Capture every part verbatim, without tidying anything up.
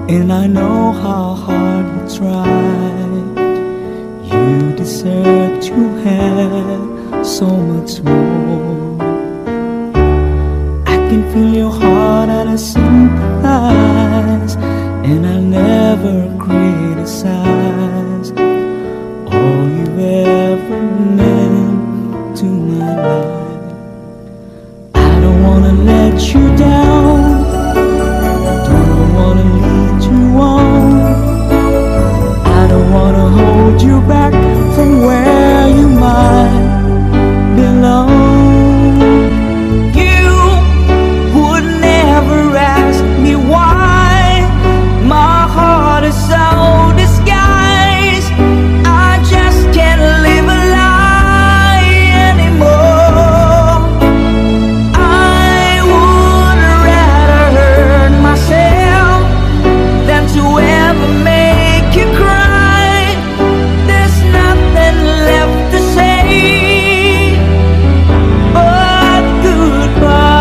and I know how hard you try. You deserve to have so much more. I can feel your heart and I sympathize, and I never criticize all you've ever meant to my life. I don't wanna let you down, don't wanna lead you on. I don't wanna hold you back from where you might belong. You would never ask me why my heart is so disguised. I just can't live a lie anymore. I would rather hurt myself than to ever make you cry. There's nothing left to say but goodbye.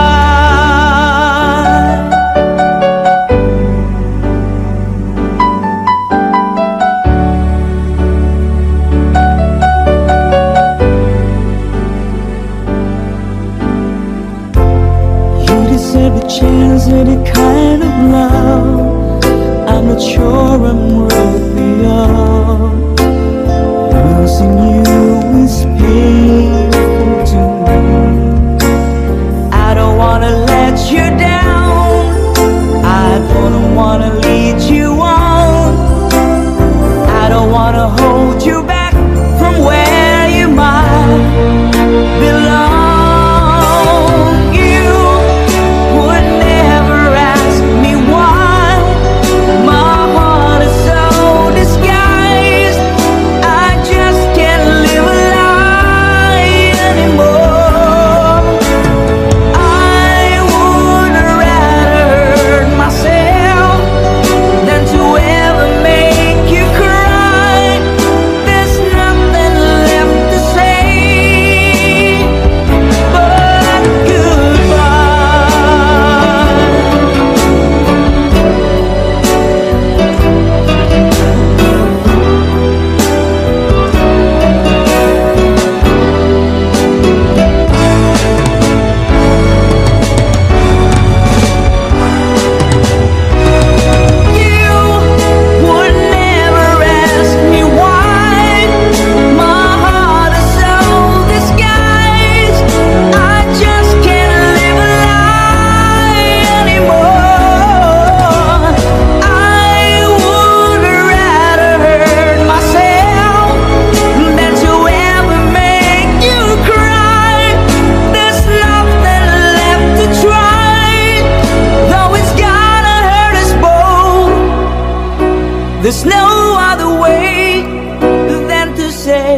You deserve a chance at a kind of love I'm not sure I'm worthy of. Losing you is painful to me. I don't wanna let you down, I don't wanna lead you on. I don't wanna hold you back from where you might belong. You would never ask me why my heart is so disguised. I just can't live a lie anymore. I would rather hurt myself than to ever make you cry. There's nothing left to say but goodbye. You would never ask me why my heart is so disguised. I just can't live a lie anymore. I would rather hurt myself than to ever make you cry. There's nothing left to try, though it's gonna hurt us both. There's no other way than to say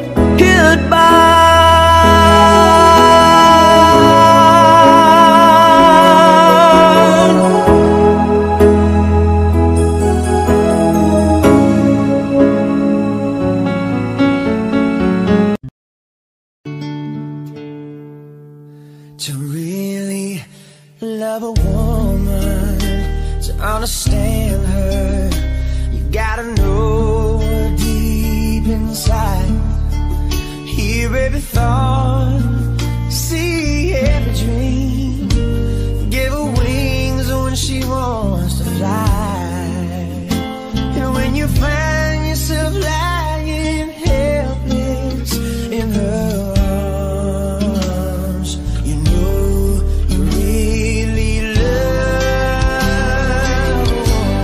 To really love a woman, to understand her, you gotta know her deep inside. Hear every thought, see every dream, give her wings when she wants to fly. And when you find yourself lying helpless in her arms, you know you really love her.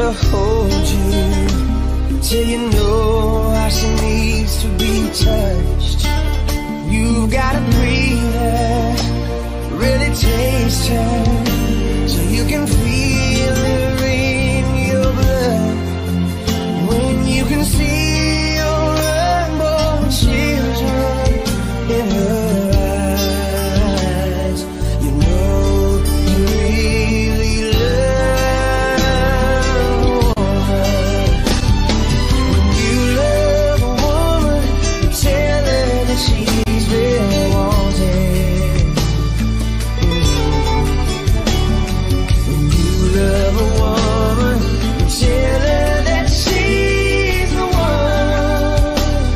to hold you till you know how she needs to be touched. You've gotta breathe her, really taste her, so you can feel her in your blood. When you can see your unborn children in her eyes, you know you really love her. When you love a woman, you tell her that she's been wanted. When you love a woman, you tell her that she's the one.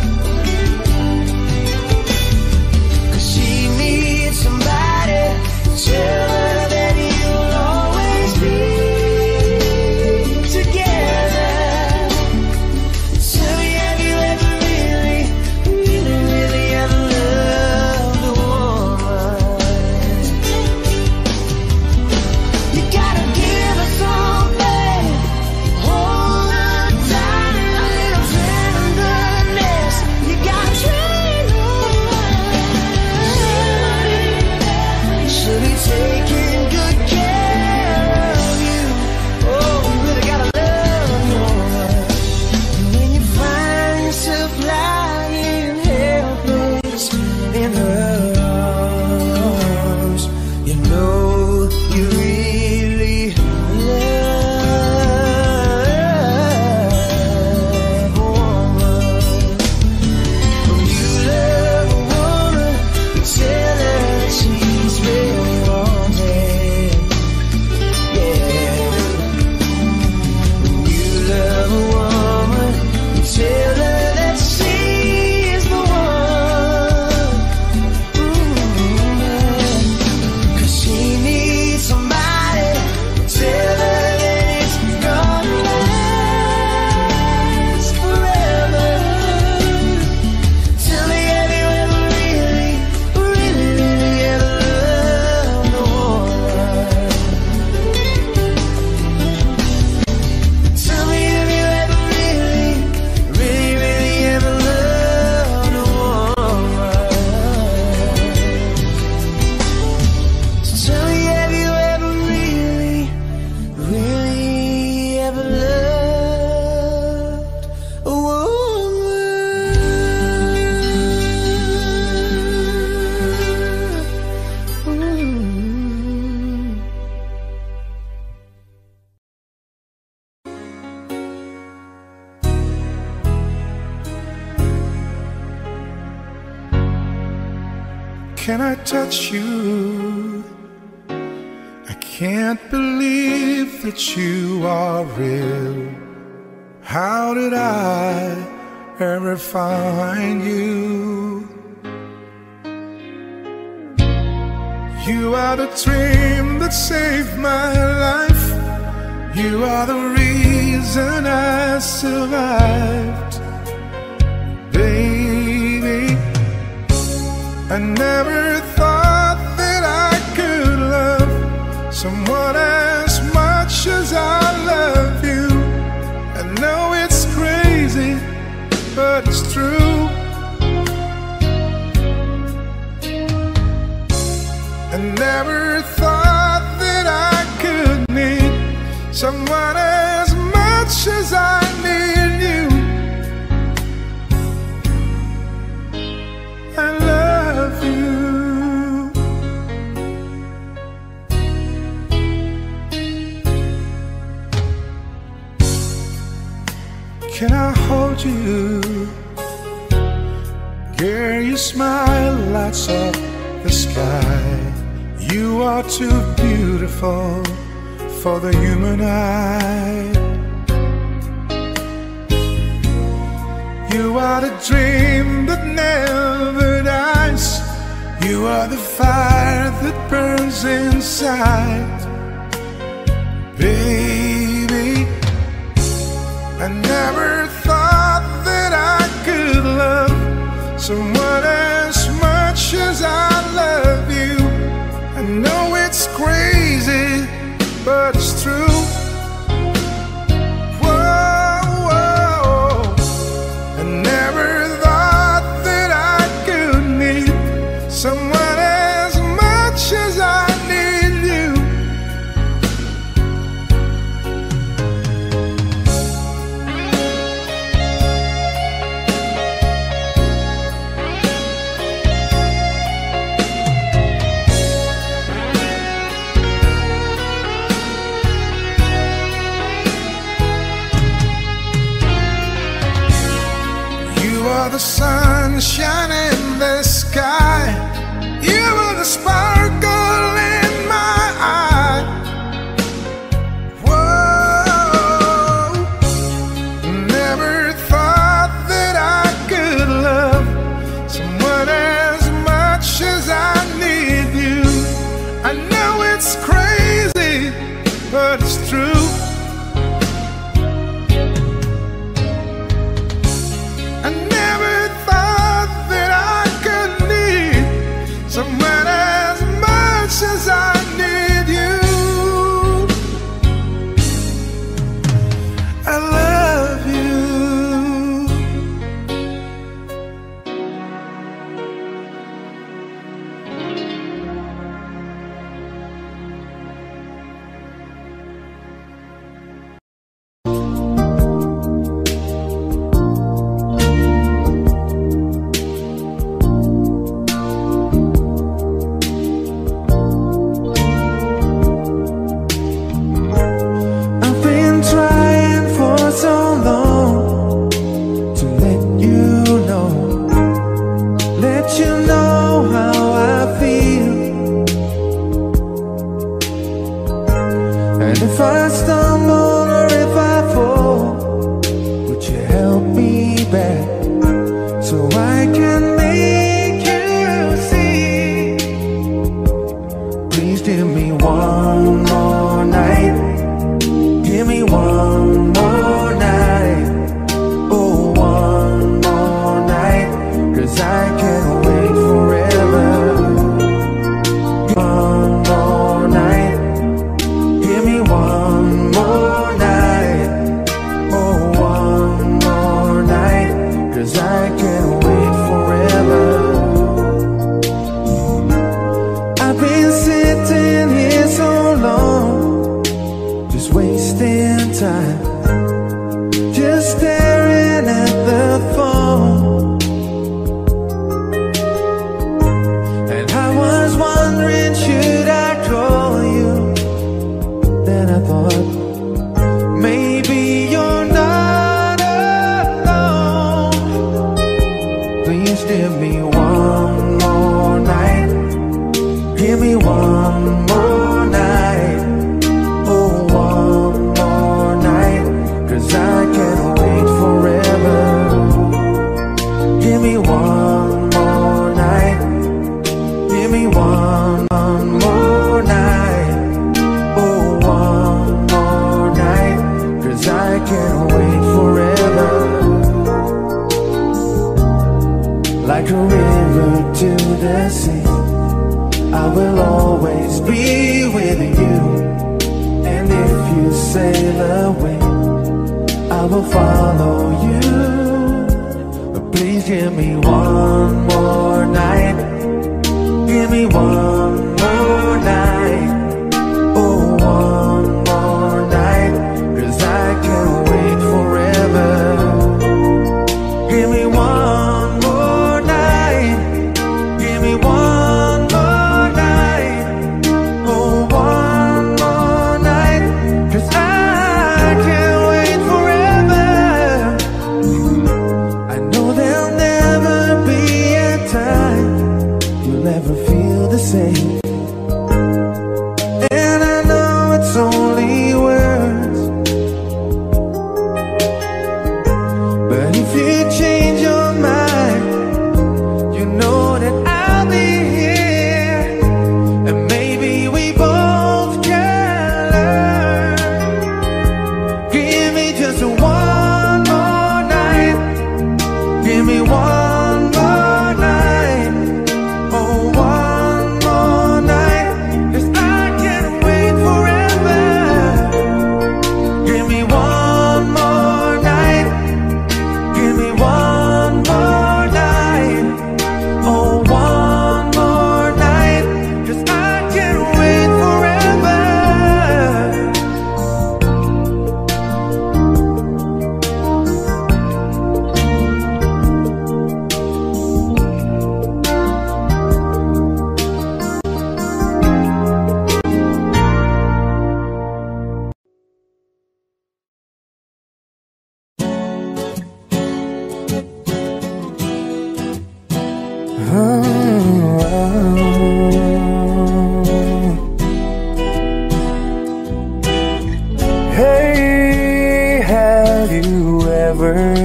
'Cause she needs somebody to tell her that you'll always be together. Tell me, have you ever really, really, really ever loved a woman? You gotta give her something, hold her tight, a little tenderness. You gotta train her. She'll be taking good care of you. Oh, you really gotta love your woman. And when you find yourself lying helpless in her arms, you know you really love a woman. When you love a woman, you tell her that she's really wanted. Yeah. When you love a woman, you tell her that she's the one. Mm-hmm. 'Cause she needs somebody to tell her that it's gonna last forever. Tell me, have you ever really, really, really ever loved a woman? Tell me, have you ever really, really, really ever loved a woman? So tell me, have you ever really, really ever loved a woman? Can I touch you? I can't believe that you are real. How did I ever find you? You are the dream that saved my life. You are the reason I survived. Baby, I never thought that I could love someone as much as I love you. I know it's crazy, but it's true. I never thought that I could need someone as much as I need you. I love you. Can I hold you? Girl, your smile lights up the sky. You are too beautiful for the human eye. You are the dream that never dies. You are the fire that burns inside. Baby, I never thought that I could love someone as much as I love you. I know it's crazy, but it's true. are the sunshine in the sky. You are the sparkle in my eye. Whoa, never thought that I could love someone as much as I need you. I know it's crazy, but it's true. I never thought that I could need someone as much as I need you. I love you. If I stumble or if I fall, would you help me back so I can make you see? Please give me one more night. Give me one more night. Oh, one more night, 'cause I can't wait forever. One more night. Give me one more night. Oh, one more night, 'cause I can't wait forever. I've been sitting here so long, just wasting time, just staring at the phone. And I was wondering, should I call you? Then I thought, maybe you're not alone. Please give me one more night. Give me one more night. Oh, one more night, 'cause I can't wait forever. Give me one more night. Give me one, one more night. Oh, one more night, 'cause I can't wait forever. Like a river to the sea, I will always be with you. And if you sail away, I will follow you. But please give me one more night. Give me one more night. Oh, one more night, 'cause I can't wait forever. Give me one more night. Give me one more night. Oh, one more night, 'cause I can't wait forever. I know there'll never be a time you'll ever feel the same.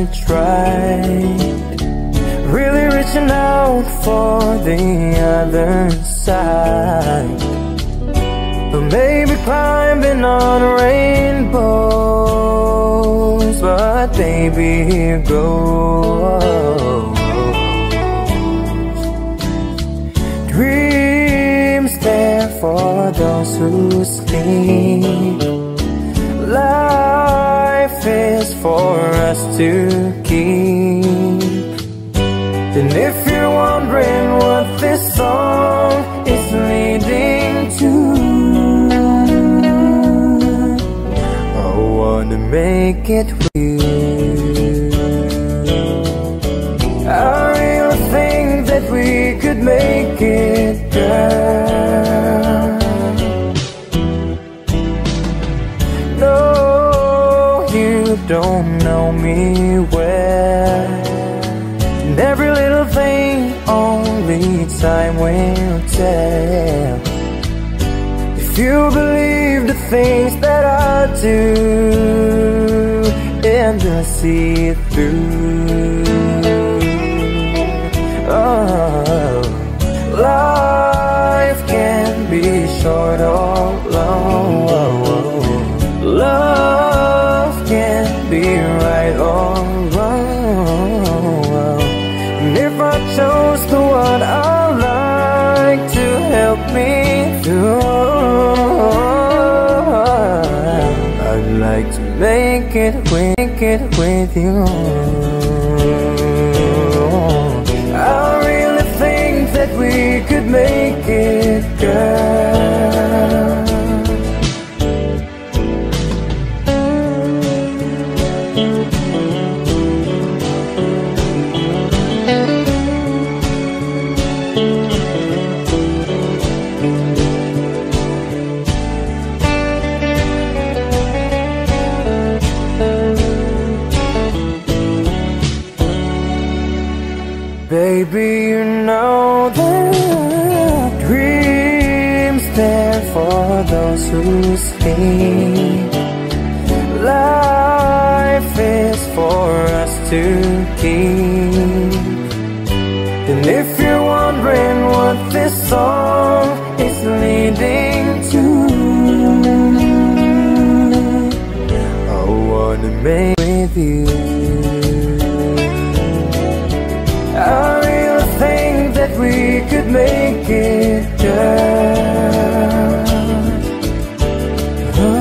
tried, really reaching out for the other side, or maybe climbing on rainbows. But baby, here goes. Dreams there for those who sleep. Life is for us to keep. And if you're wondering what this song is leading to, I wanna make it with you. I really think that we could make it, girl. No, you don't know me well, and every little thing only time will tell. If you believe the things that I do, and you'll see it through. Oh, life can be short or long. Love can be right or wrong. And if I chose the one I like to help me through, I'd like to make it, make it with you. I really think that we could make it, girl. Baby, you know that dreams there for those who sleep. Life is for us to keep. And if you're wondering what this song is leading to, I wanna make it with you. I really think that we could make it, girl. Oh.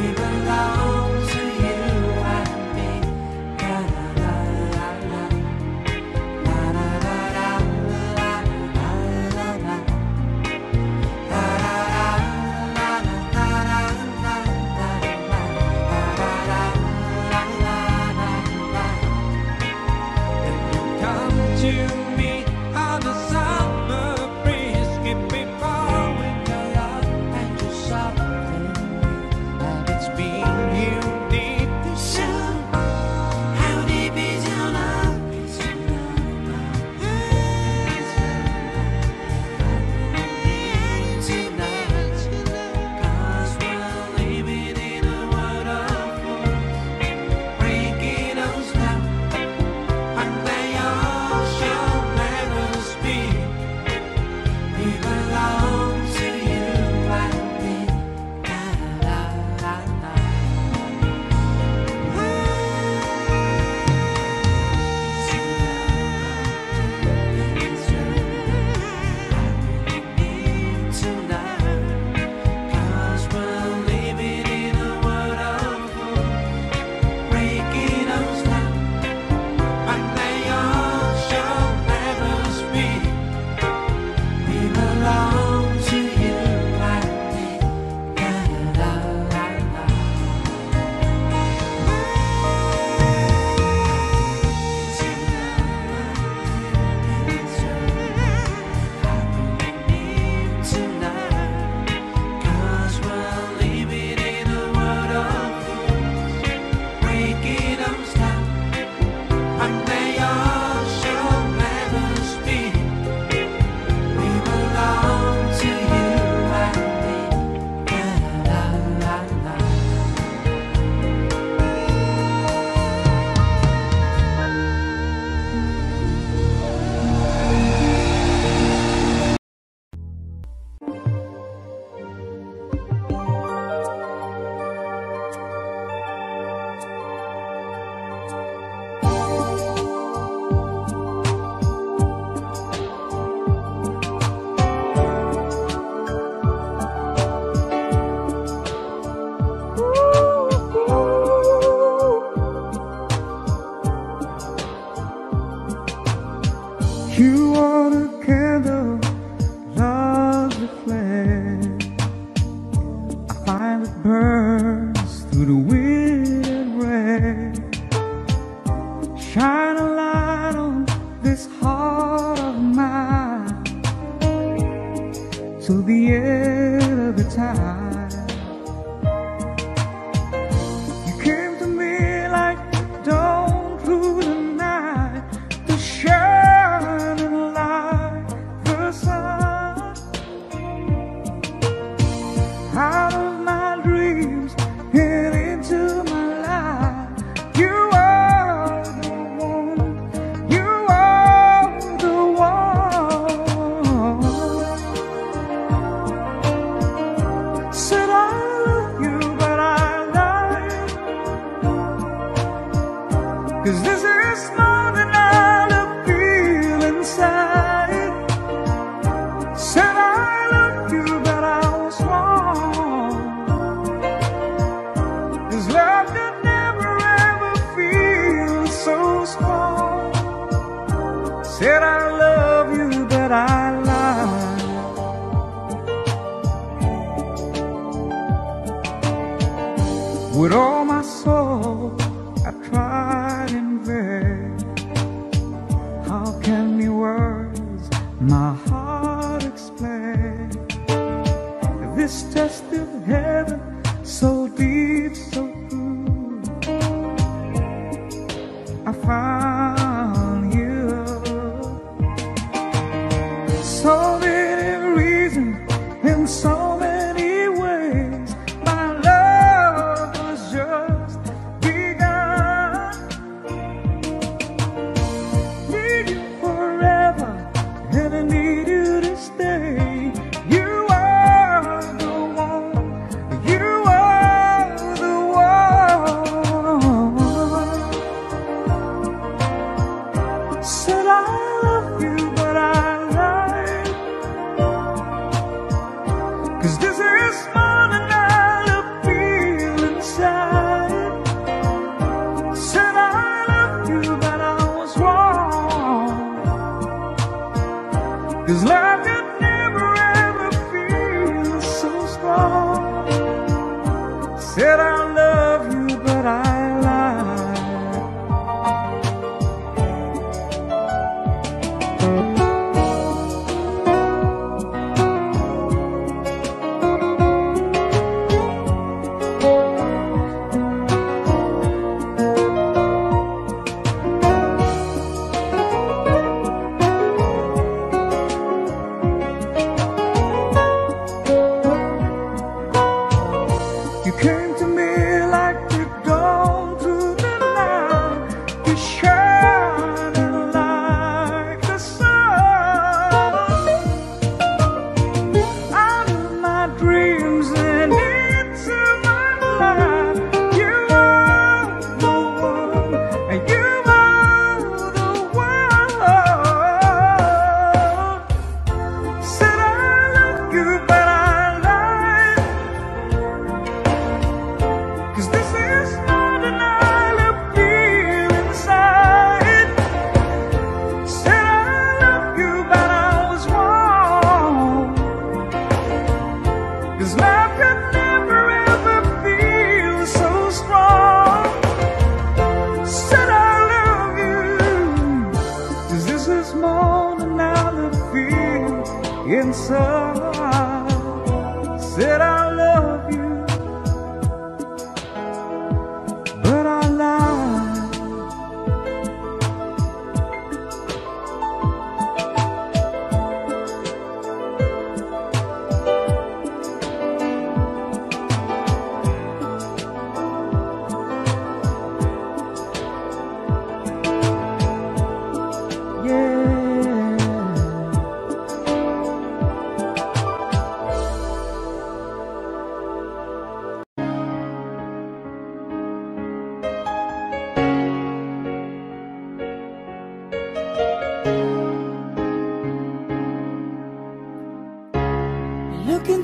You are the candle, love the flame. I find it burns through the wind and rain. Shine a light on this heart of mine till the end of the time. You came to me like dawn through the night to shine. Out of my dreams and into my life, you are the one, you are the one. Said I love you, but I lied, 'cause this is more than I feel inside. Said I love you, but I was wrong. Love that never ever feels so strong. Said I love you, but I lied. With all my soul, I tried in vain. How can the words my heart explain this test of heaven, so deep, so I found you. So many reasons in so many ways. My love was just begun.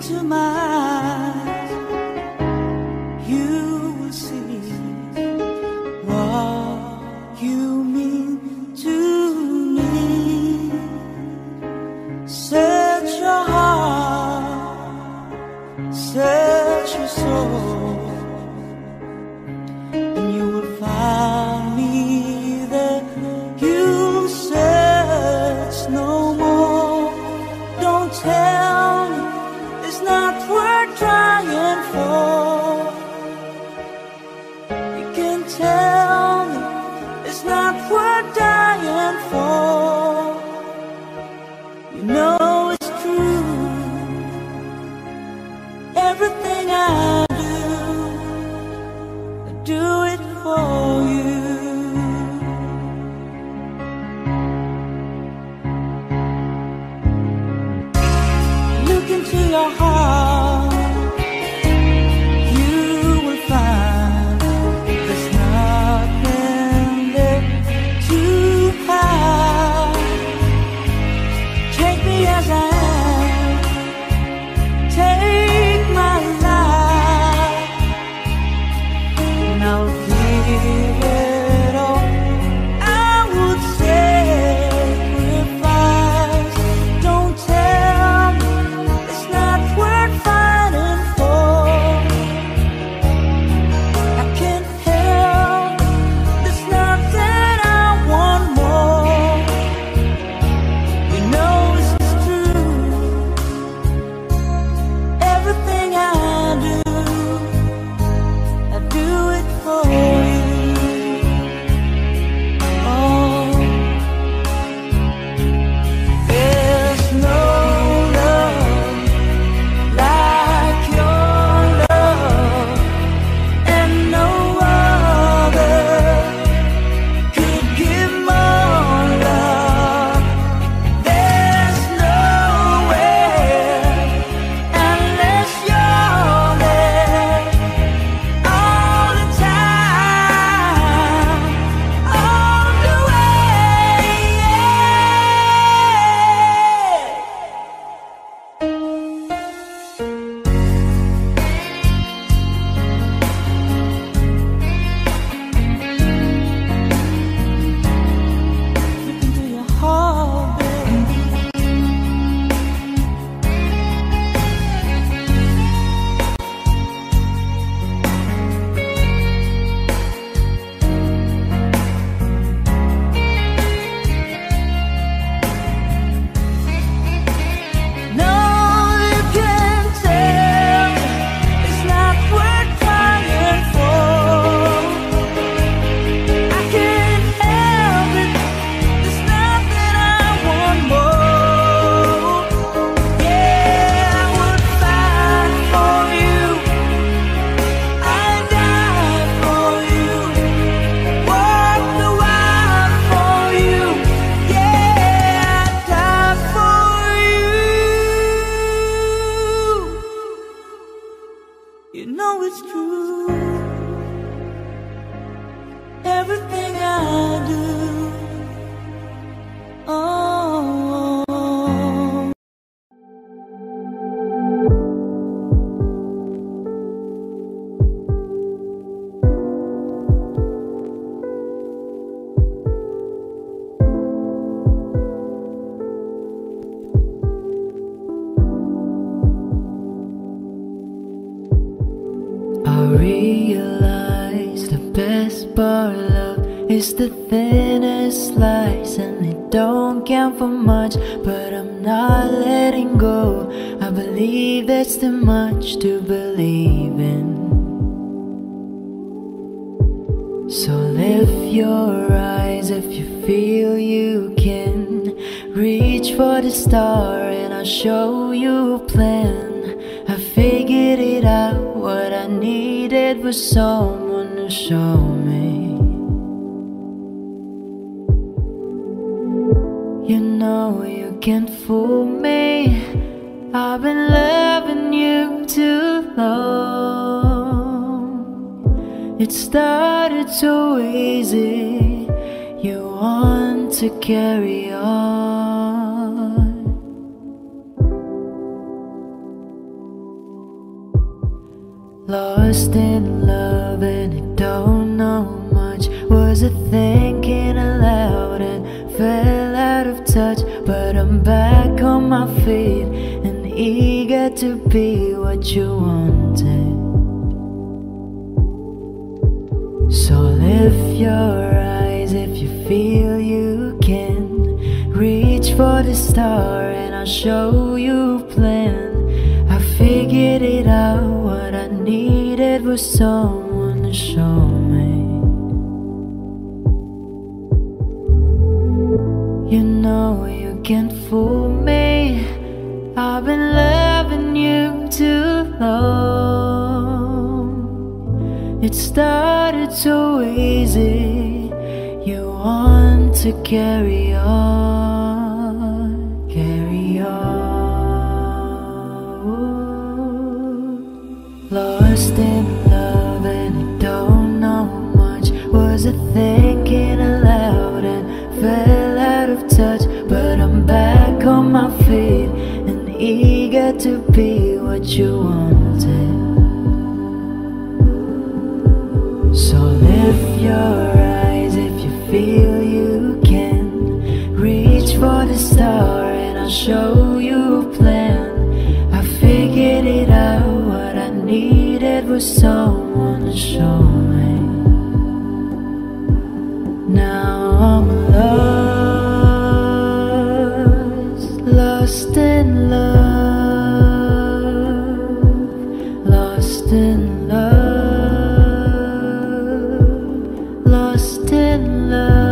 into my eyes, you will see what you mean to me. Search your heart, search your soul, and you will find me there. You'll search no more. Don't tell me it's not worth trying for. You can tell me it's not worth dying for. You know it's true. Everything I do, I do it for you. Look into your heart, you will find there's nothing there to hide. Take me as I am, take my life, and I'll give it all. I would sacrifice. Don't tell me it's not worth fighting for. I can't help, there's nothing I want more. You know it's true. Everything I do, I do it for you. Oh, there's no love like your love, and no other could give more love. There's nowhere unless you're there all the time, all the way. Look into your heart, baby. No, you can't tell me it's not worth trying for. I can't help it, there's nothing I want more. Yeah, I would fight for you, I'd die for you, walk the wild for you. Yeah, I'd die for you. You know it's true. Everything I do, oh. I realize the best part of love is the thinnest slice, and it don't count for much, but I'm not letting go. I believe that's too much to believe in. So lift your eyes if you feel you can. Reach for the star and I'll show you a plan. I figured it out, what I needed was someone to show me. You know you can't fool me, I've been loving you too long. It started so easy, you want to carry on. Lost in love and I don't know much. Was it thinking aloud and fell out of touch? But I'm back on my feet and eager to be what you wanted. So lift your eyes if you feel you can. Reach for the star and I'll show you a plan. I figured it out, what I needed was someone to show me. You know you can't fool me, I've been loving you too long. It started so easy, you want to carry on, carry on. Lost in love and I don't know much. Was it thinking aloud and fell out of touch? But I'm back on my feet and eager to be what you wanted. So lift your eyes if you feel you can. Reach for the star and I'll show you a plan. I figured it out, what I needed was someone to show me. Now I'm lost, lost in love, lost in love, lost in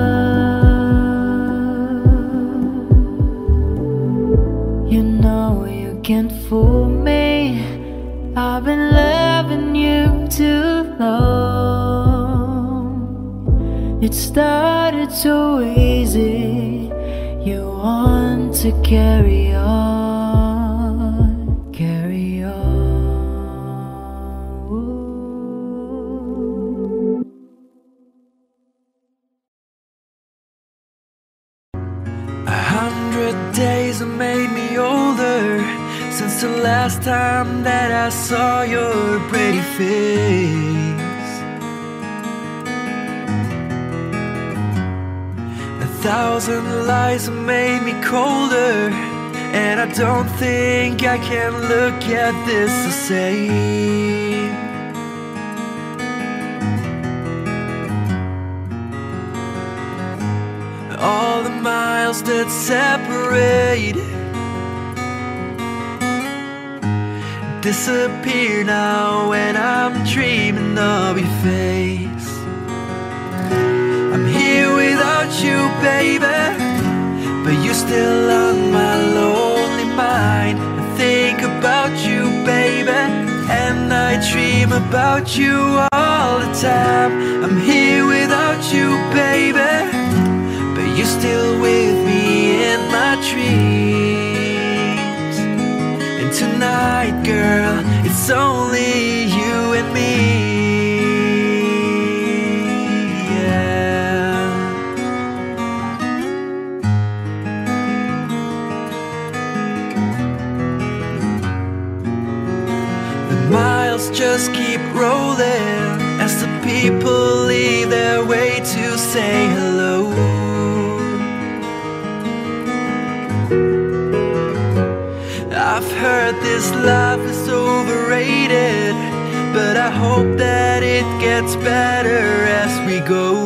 love. You know you can't fool me, I've been loving you too long. It started so easy, you want to carry on, carry on. A hundred days have made me older since the last time that I saw your pretty face. A thousand lies have made me colder, and I don't think I can look at this the same. All the miles that separate disappear now when I'm dreaming of your face. I'm here without you, baby, but you're still on my lonely mind. I think about you, baby, and I dream about you all the time. I'm here without you, baby, but you're still with me in my dreams. And tonight, girl, it's only you and me. Miles just keep rolling as the people leave their way to say hello. I've heard this life is overrated, but I hope that it gets better as we go.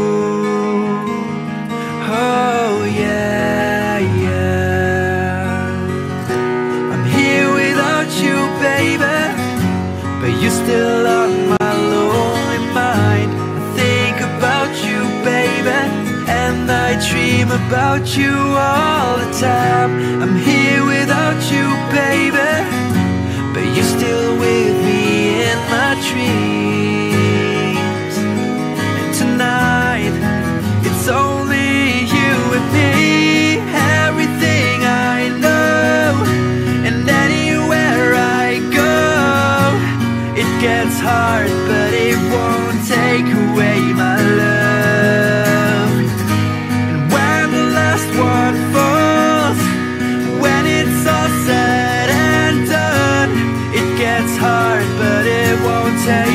Oh yeah, yeah. I'm here without you, baby, but you're still on my lonely mind. I think about you, baby, and I dream about you all the time. I'm here without you, baby, but you're still with me in my dreams. And tonight, it's only you and me. Everything I know, and anywhere I go, it gets hard, but it won't take away my love. And when the last one falls, when it's all said and done, it gets hard, but it won't take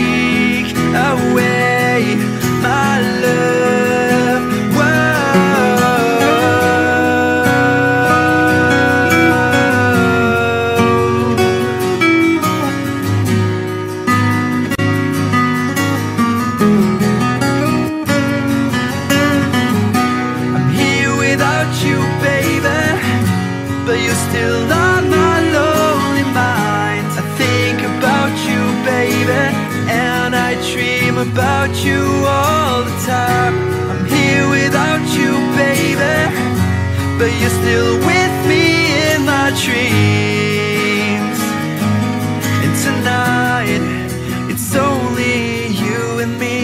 about you all the time. I'm here without you, baby, but you're still with me in my dreams. And tonight, it's only you and me.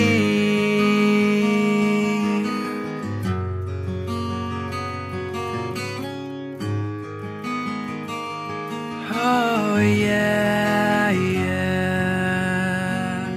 Oh yeah, yeah.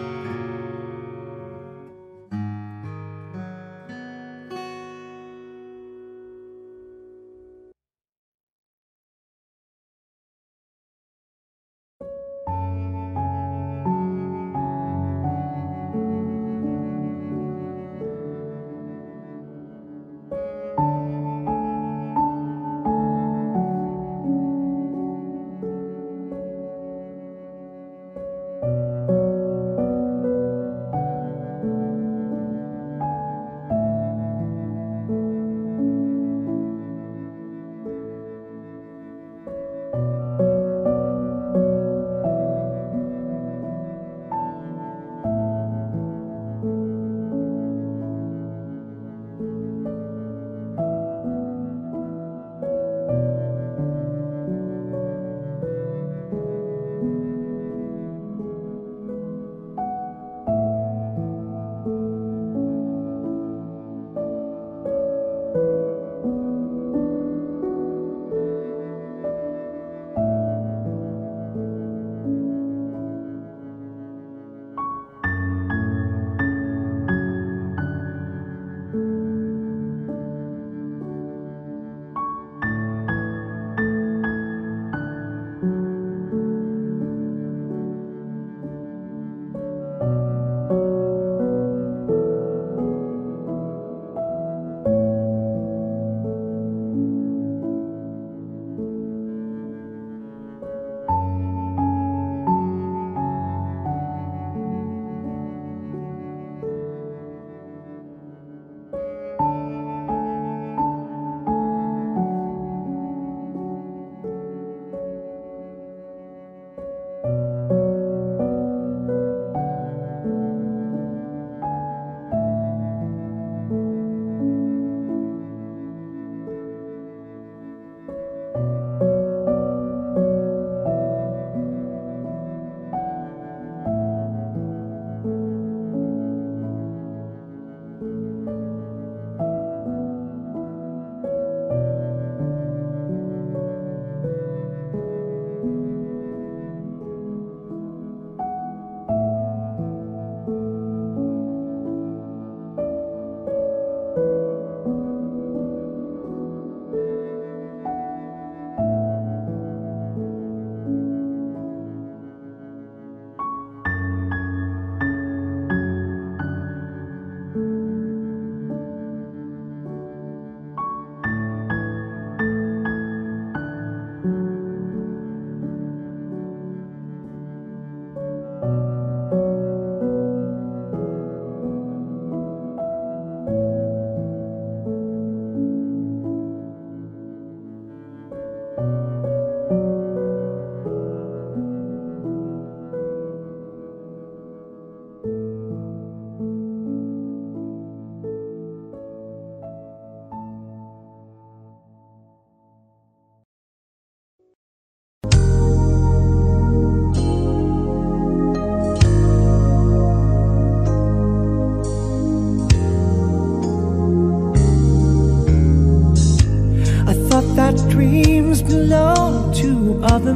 dreams belong to other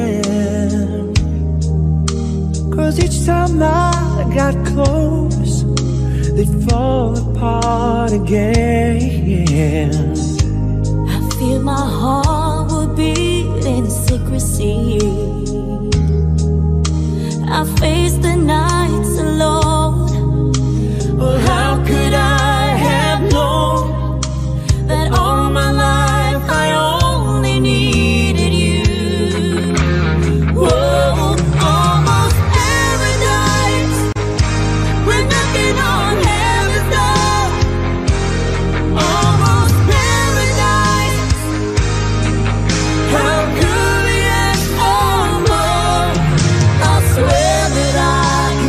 men. Cause each time I got close, they'd fall apart again. I feel my heart would beat in secrecy. I face the nights alone. Well, how could I have known that all my life I only needed you? Whoa, almost paradise. We're knocking on heaven's door. Almost paradise. How could we ask for more? I swear that I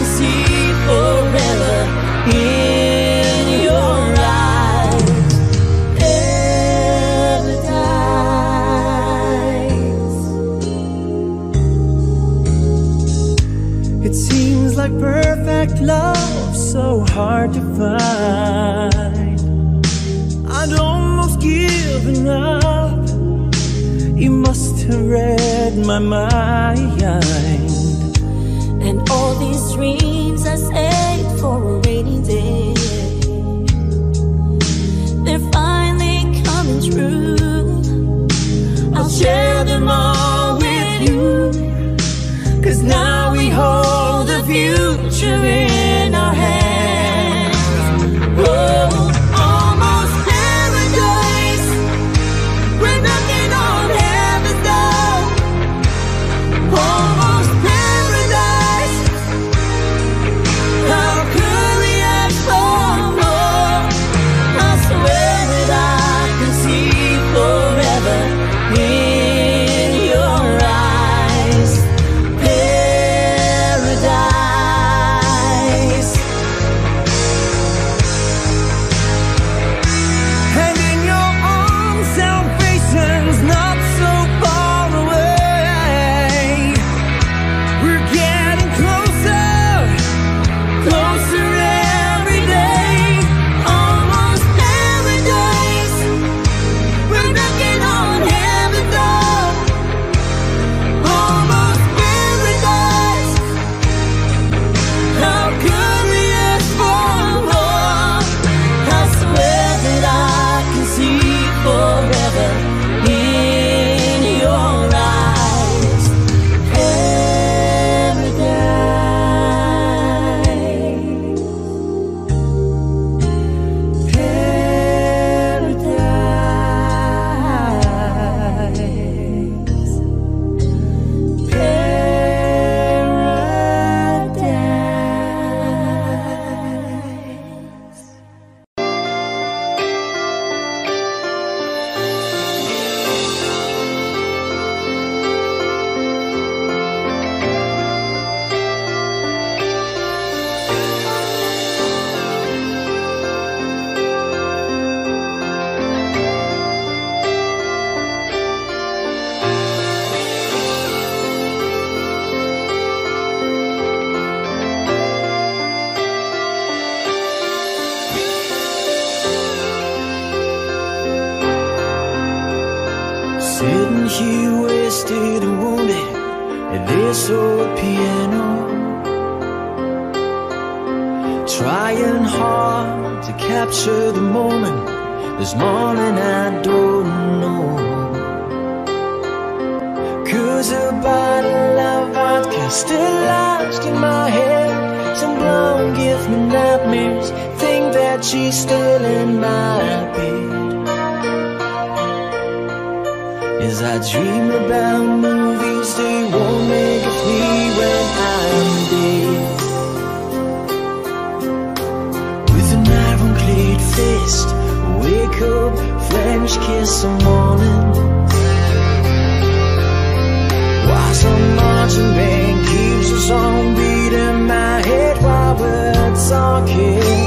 so hard to find. I'd almost given up. You must have read my mind. And all these dreams I saved for a rainy day, they're finally coming true. I'll share them all with you, 'cause now we hold the future in our hands. Oh, almost paradise, we're knocking on heaven's door. Almost paradise, how could we ask for more? I swear that I can see forever in your eyes. Paradise. And in your arms, salvation's not so far away. We're getting closer, closer every day. Almost paradise, we're knocking on heaven's door. Almost paradise, how could we ask for more? I swear that I can see forever in your eyes. Paradise. Paradise. Paradise. Sitting here wasted and wounded at this old piano, trying hard to capture the moment. This morning I don't know, 'cause a bottle of vodka still lodged in my head. Some blonde gives me nightmares, think that she's still in my bed. As I dream about movies, they won't make it free when I'm dead. With an iron-clad fist, wake up, French kiss some morning. While some marching band keeps a song beating my head while we're talking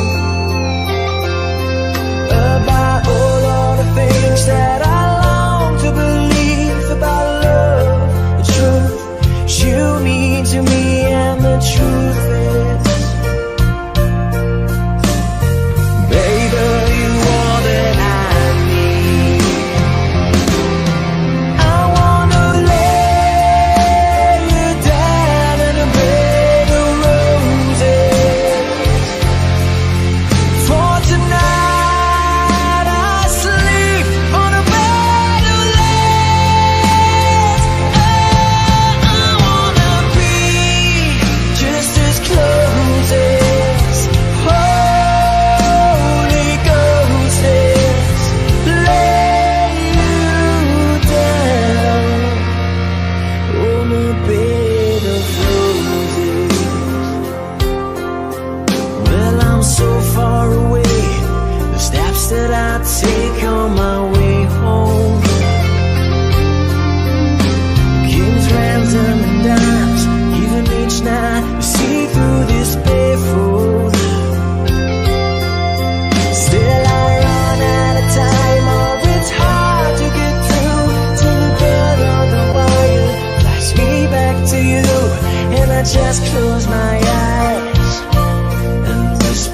about all of the things that I long to believe about love, the truth you mean to me, and the truth is, baby, you are that I need. I wanna lay you down in a bed of roses. For tonight I sleep on a bed of lace. Oh, I wanna be just as close as Holy Ghost is. Lay you down on a bed of roses. Well, I'm so far away, the steps that I take on my way home, kings, ransom, and dimes, even each night we see through this barefoot. Still I run out of time, or it's hard to get through to the bed on the wire. Flash me back to you, and I just close my eyes and whisper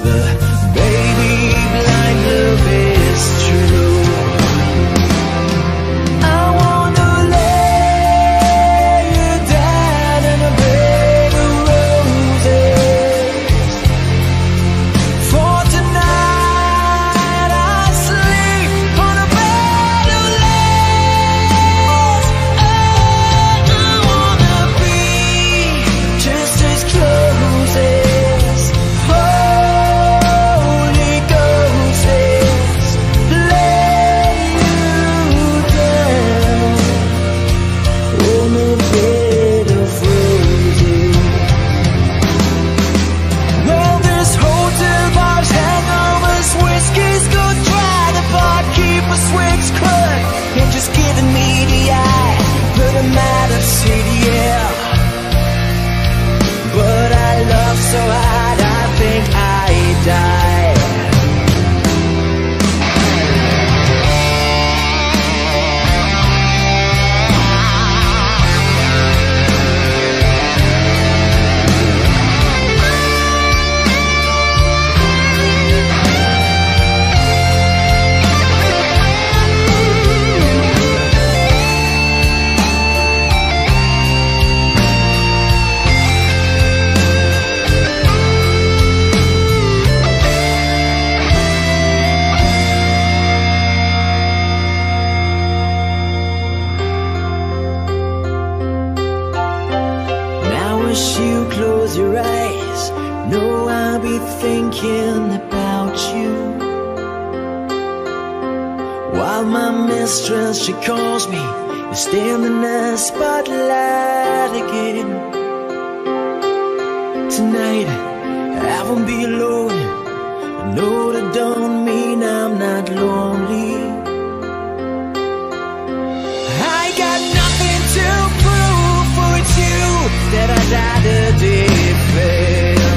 thinking about you. While my mistress, she calls me, you stand in the spotlight again. Tonight, I won't be alone. I know that don't mean I'm not lonely. I got nothing to prove, for it's you that I died a day fail.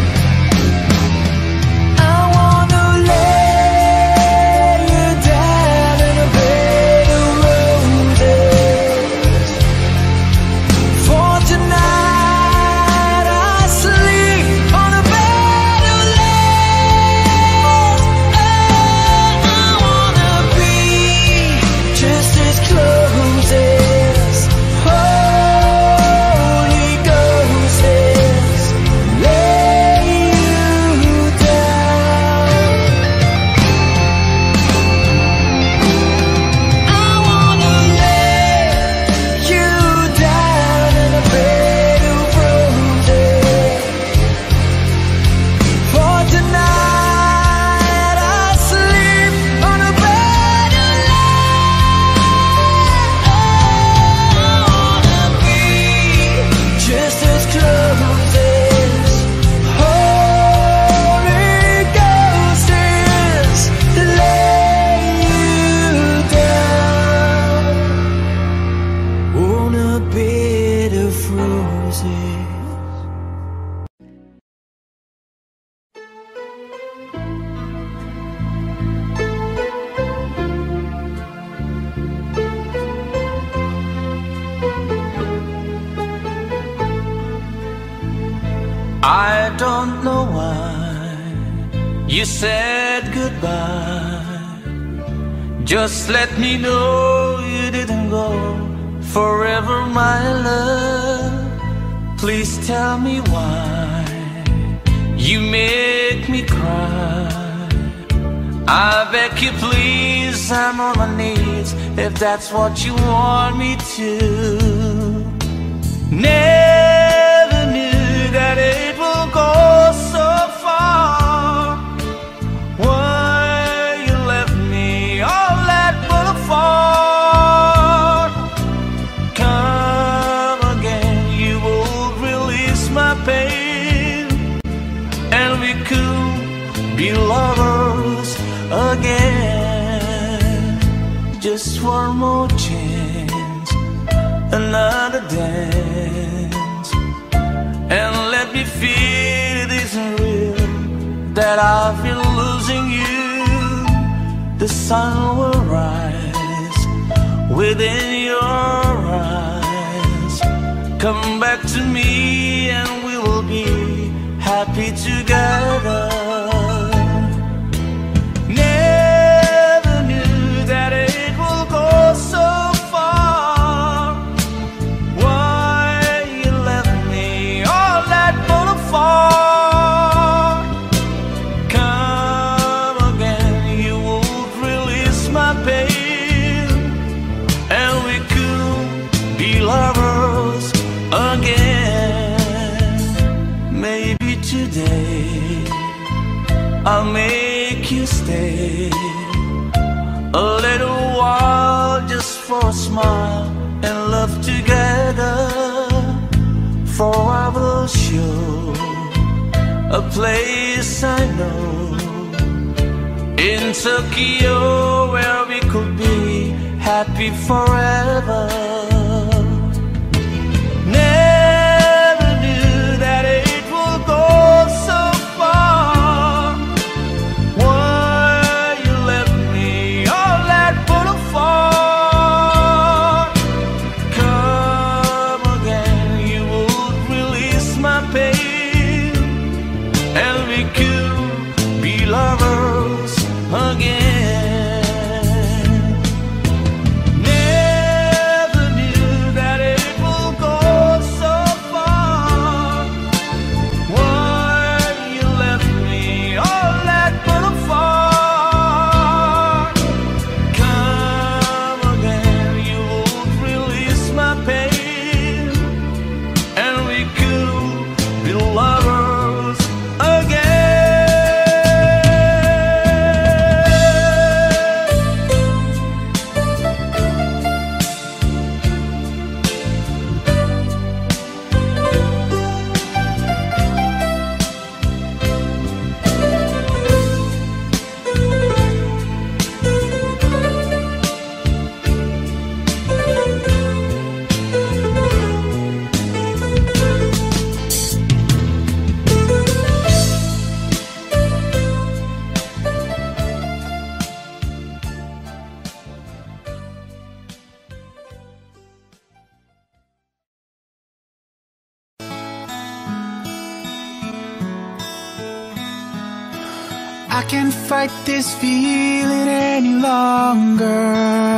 I wanna lay you down in a bed of roses. For tonight I sleep on a bed of lace. Oh, I wanna be just as close as Holy Ghost is. Lay you down. I wanna lay you down in a bed of roses. For tonight I sleep on a bed of lace. I wanna be just as close as Holy Ghost is. Lay you down on a bed of roses. I don't know why you said goodbye. Just let me know you didn't go forever, my love. Please tell me why you make me cry. I beg you please, I'm on my knees if that's what you want me to. Never knew that it will go so far. Why you left me all that boulevard? Come again, you will release my pain, and we could be lovers again. Just one more chance, another dance, and let me feel it isn't real, that I've been losing you. The sun will rise within your eyes. Come back to me and we will be happy together. Never knew that it will go so far. Why you left me all that boulevard? Come again, you would release my pain, and we could be lovers again. Maybe today I'll make you stay a little while, just for a smile and love together. For I will show a place I know in Tokyo where we could be happy forever. Never knew that it will go so far. Why you left me all that boulevard? Come again, you would release my pain, and we could be lovers again. Never knew that it will go so far. Why you left me all that boulevard? Come again, you would release my pain, and we could be lovers again. I can't fight this feeling any longer,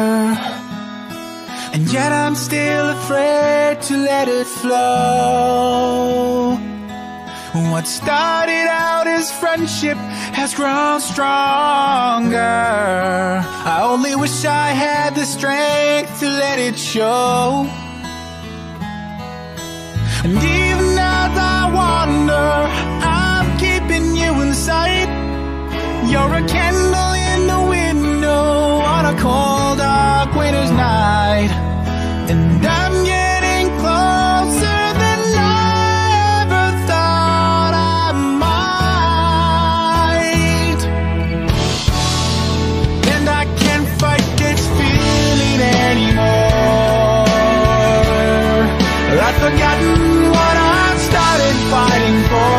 and yet I'm still afraid to let it flow. What started out as friendship has grown stronger. I only wish I had the strength to let it show. And even as I wander, I'm keeping you in sight. You're a candle in the window on a cold, dark winter's night. And I'm getting closer than I ever thought I might. And I can't fight this feeling anymore. I've forgotten what I started fighting for.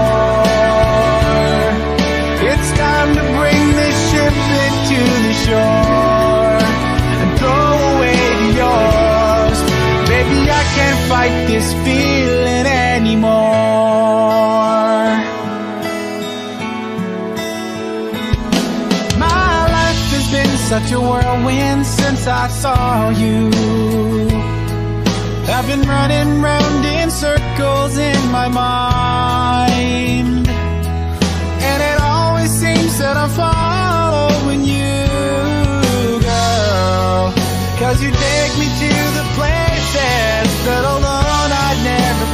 It's time to bring this ship into the shore and throw away yours. Baby, I can't fight this feeling anymore. My life has been such a whirlwind since I saw you. I've been running round in circles in my mind, and it always seems that I'm following you, girl, 'cause you take me to the places that alone I'd never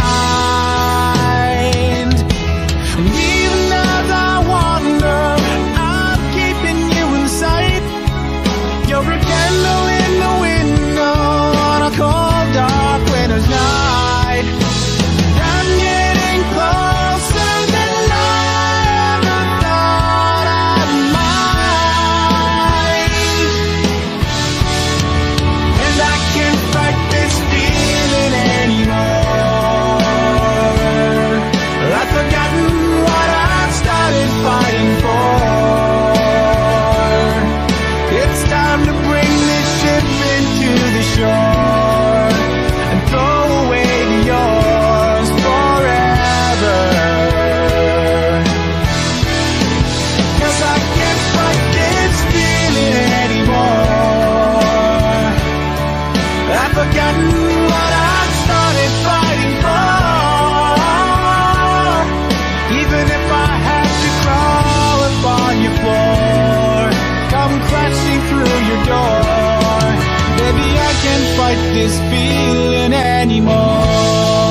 find. And even as I wander, I'm keeping you in sight. You're a candle in the window on a cold, dark winter's night. I'm getting closer than I ever thought I might. And I can't fight this feeling anymore. I've forgotten what I started fighting for. It's time to bring this ship into the shore and throw away yours forever. 'Cause I can't fight this feeling anymore. I've forgotten what I started fighting for. Even if I have to crawl upon your floor, come crashing through your door, baby, I can't fight this feeling anymore.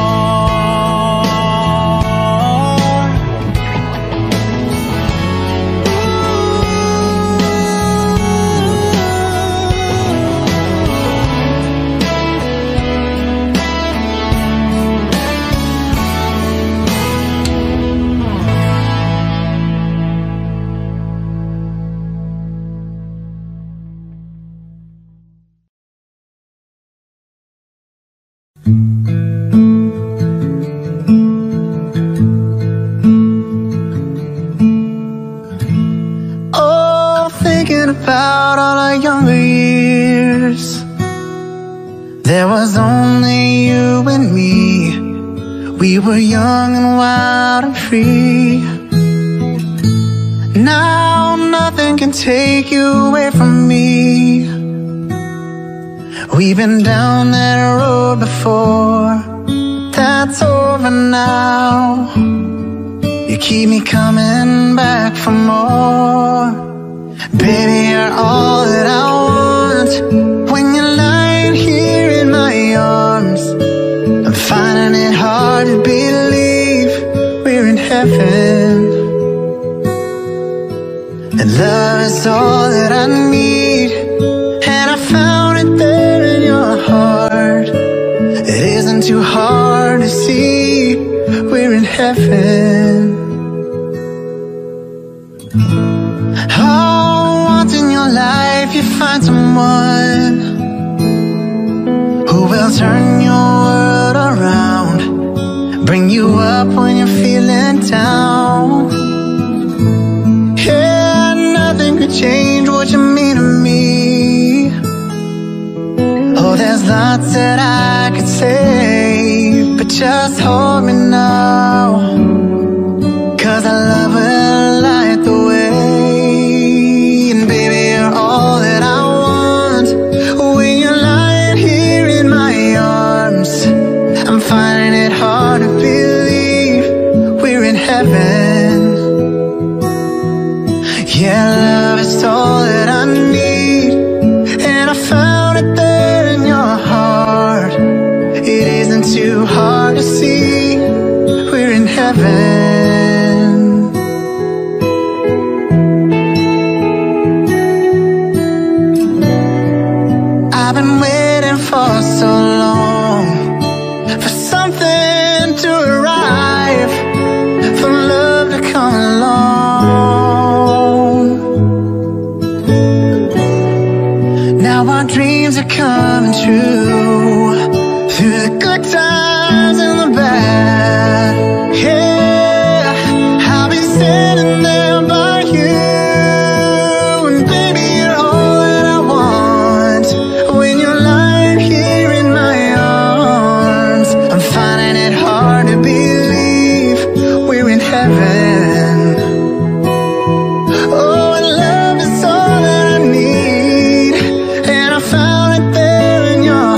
Oh, thinking about all our younger years, there was only you and me. We were young and wild and free. Now nothing can take you away from me. We've been down that road before, that's over now. You keep me coming back for more. Baby, you're all that I want. When you're lying here in my arms, I'm finding it hard to believe we're in heaven. And love is all that I need, and I found it there in your heart. It isn't too hard to see we're in heaven. Oh, once in your life you find someone who will turn your world around, bring you up when you're feeling down. Yeah, nothing could change what you mean to me. Oh, there's lots that I could say, but just hold me now, 'cause I love it like Yeah, love is all that I need, and I found it there in your heart. It isn't too hard to see, we're in heaven. I've been waiting for so long for something to arrive, for love to come along. Now our dreams are coming true, through the good times and the bad. Yeah, I'll be standing there by you, and baby, you're all that I want. When you're lying here in my arms, I'm finding it hard to believe we're in heaven. Oh, and love is all that I need, and I found it there in your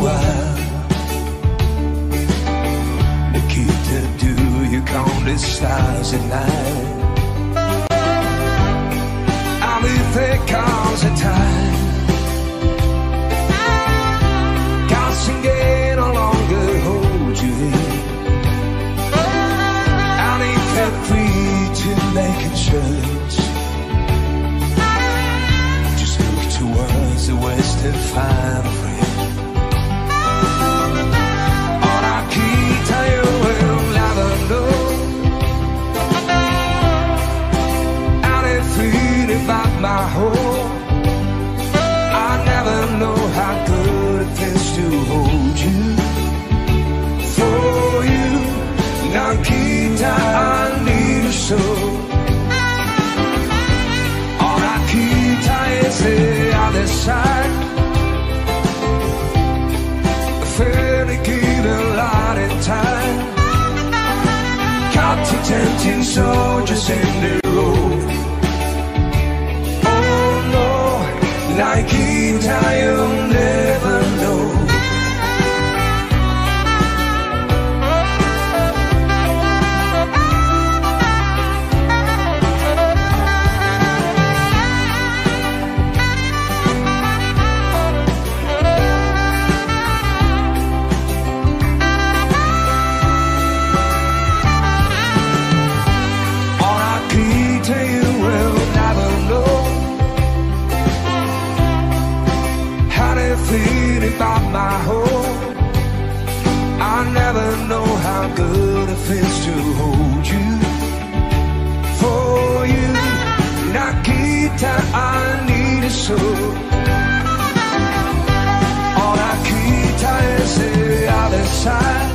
while. Nikita, do you count the stars at night? I mean, there comes a time God singing no longer hold you in. And if you're free to make a choice, just look towards the west and find a friend. On Akita you will never know. And if read about my home, I never know how good it feels to hold you. For you, Nikita, I need a soul. On Akita is the other side. Fairly give a lot of time. Got to tempting soldiers in the road. Oh no, Nikita, you'll never know. About my home, I never know how good it feels to hold you. For you, Nikita, I need a soul. On Nikita is the other side.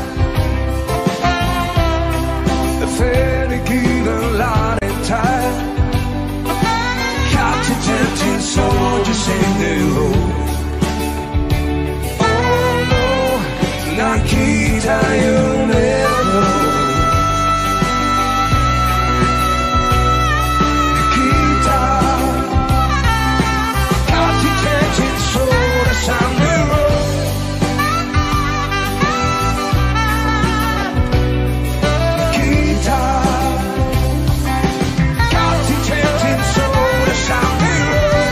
The fairly give a lot of time. Got to tempting soldiers in the road. Nikita, you'll never know. Nikita, got to catch it so the sound the road. Nikita, got to catch it so the sound the road.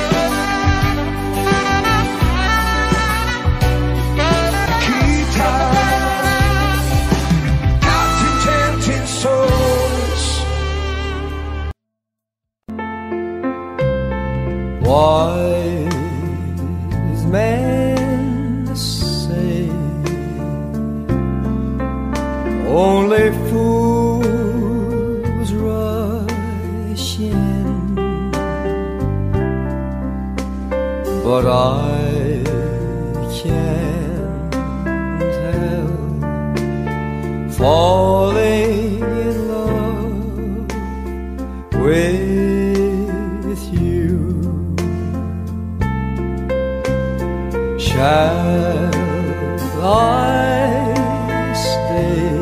Wise men say only fools rush in, but I can't help falling in love with you. Shall I stay?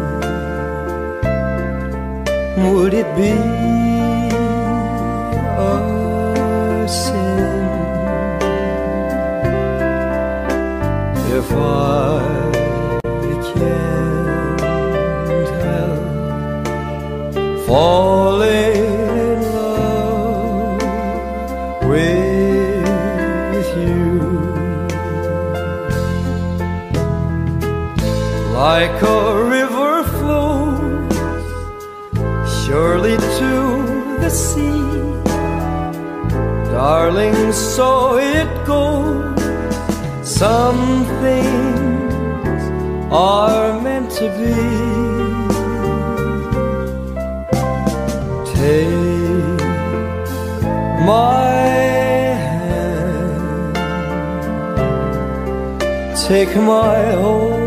Would it be a sin if I can't help falling in love with you? Like a river flows surely to the sea, darling, so it goes. Some things are meant to be. Take my hand, take my whole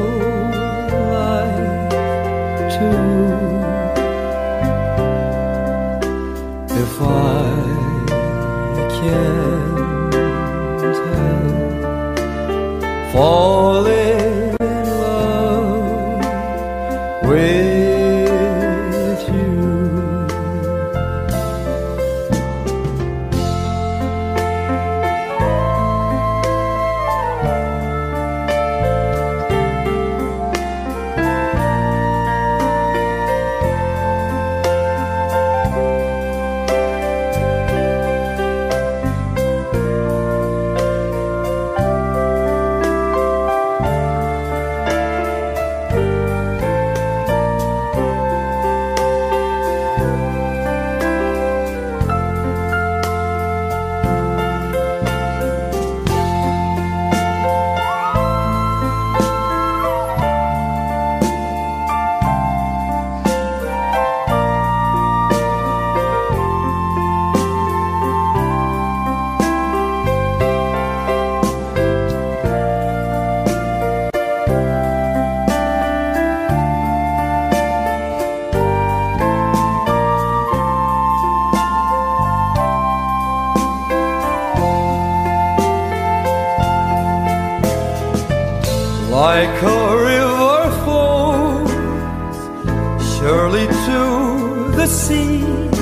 if I can't help falling in love with you. like a river flows surely to the sea.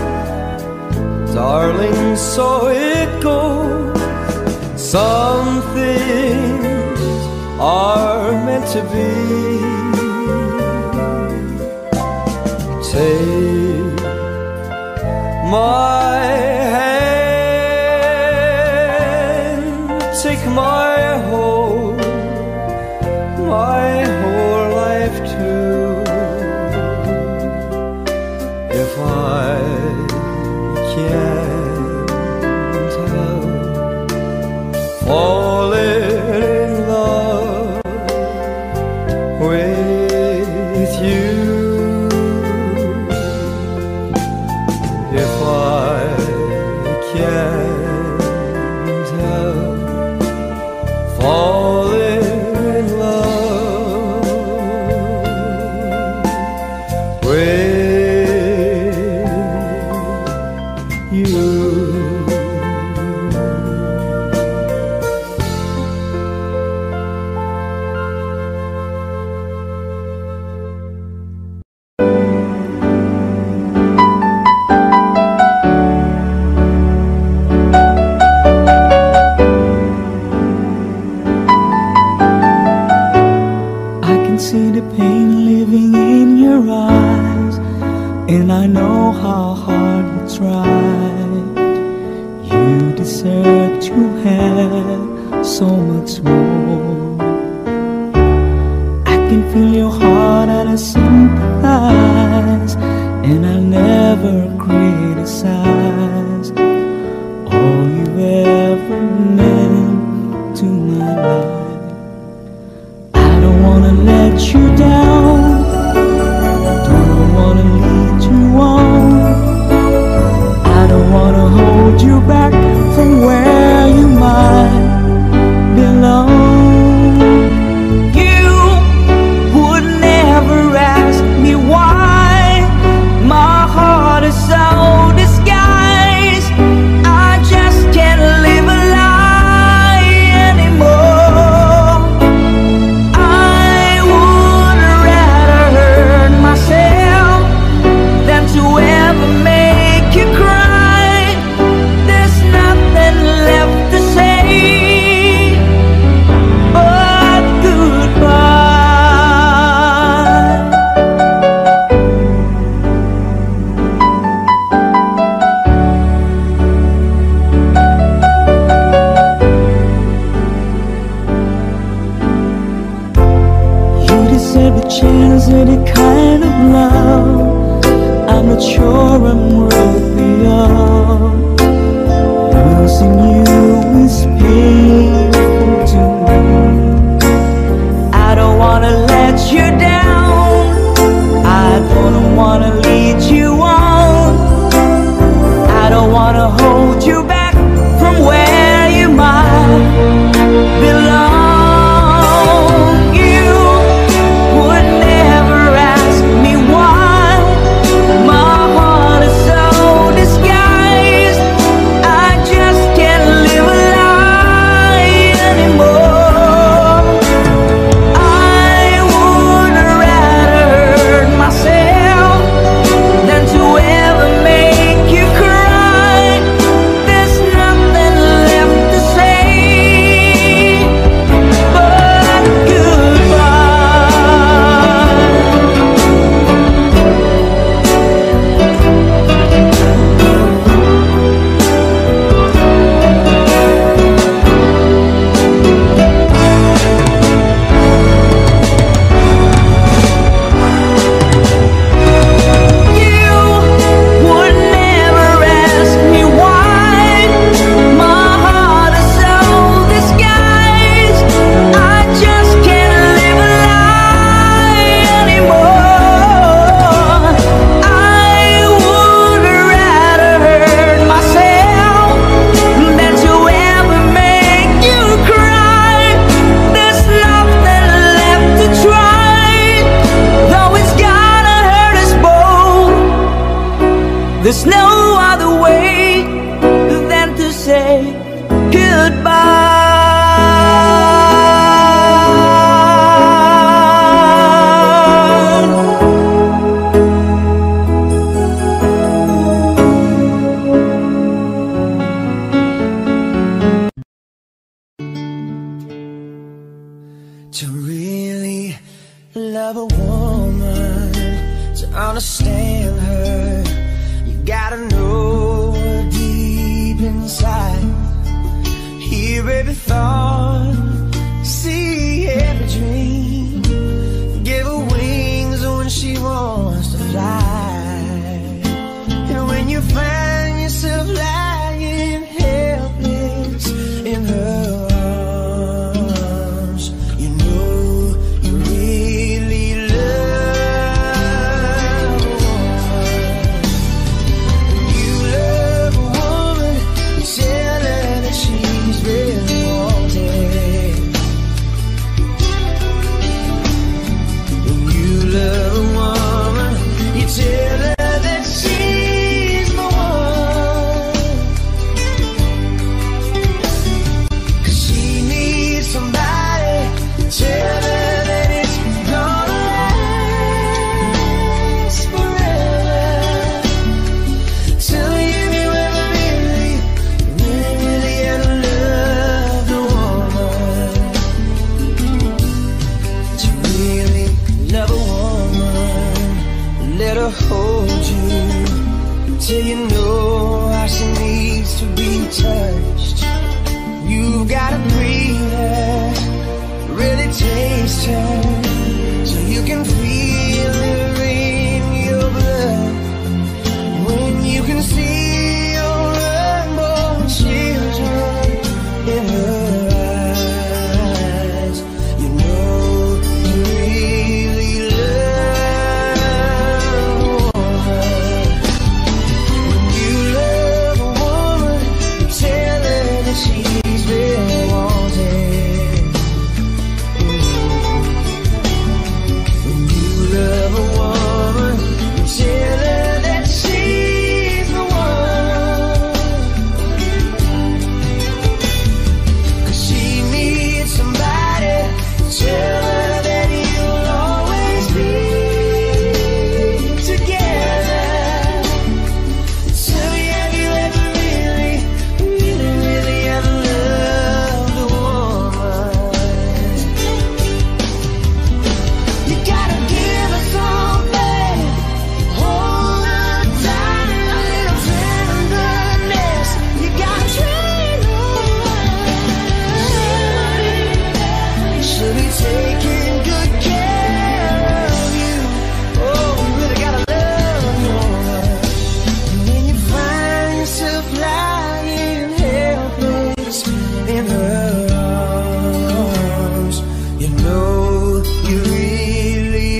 Darling, so it goes. Some things are meant to be. Take my hand, take my whole, my whole life too. If I can't help falling in love with you, if I can't help falling in love with you. See the pain living in your eyes, and I know how hard you tried. You deserve to have so much more. I can feel your heart and I sympathize, and I never criticize all you've ever meant to my life. Let you down, don't wanna lead you on. I don't wanna hold you back from where you might belong. You would never ask me why my heart is so disguised. I just can't live a lie anymore. To ever make you cry, there's nothing left to say but goodbye. You deserve a chance at a kind of love I'm not sure I'm worthy of. Losing you is painful to me. I don't wanna let you down, I don't wanna lead you on. I don't wanna hold you back from where you might belong. You would never ask me why my heart is so disguised. I just can't live a lie anymore. I would rather hurt myself than to ever make you cry. There's nothing left to say but goodbye. You would never ask me why my heart is so disguised. I just can't live a lie anymore. I would rather hurt myself than to ever make you cry. There's nothing left to try, though it's gonna hurt us both. There's no other way than to say goodbye. find yourself lying helpless in her arms, you know you really love a woman. When you love a woman, you tell her that she's really wanted. When you love a woman, you tell her that she's the one. 'Cause she needs somebody to tell her that it's gonna last forever. Tell me if you ever really, really, really ever loved a woman. To really love a woman, let her hold you till you know how she needs to be touched. You've gotta breathe her, really taste her, so you can feel her in your blood. When you can see your unborn children in her eyes, you know you really love a woman. When you love a woman, you tell her that she's really wanted. When you love a woman, you tell her that she's the one. 'Cause she needs somebody to tell her that you'll always be together. Tell me, have you ever really, really, really ever loved a woman? You gotta give her something, hold her tight, a little tenderness. You gotta treat her right. She'll be taking good care of you. Oh, you really gotta love your woman. And when you find yourself lying helpless in her arms, you know you really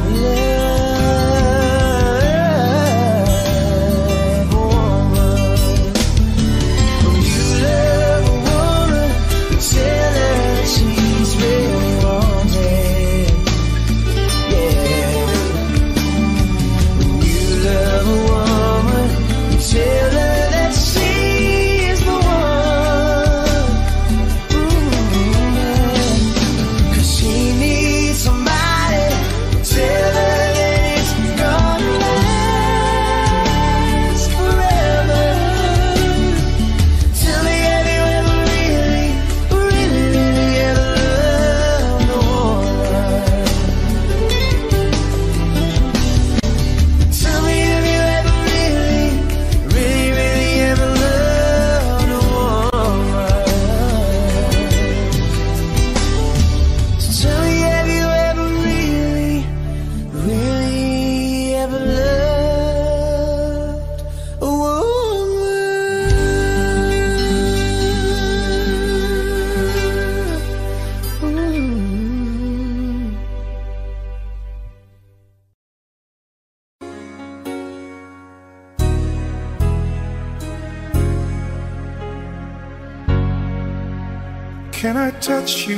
love a woman. When you love a woman, you tell her that she's really wanted. Yeah. When you love a woman, you tell her that she's the one. Mm-hmm. 'Cause she needs somebody to tell her that it's gonna last forever. Tell me, have you ever really, really, really ever loved a woman? Tell me, have you ever really, really, really ever loved a woman? So tell me, have you ever really, really ever loved a woman? Can I touch you?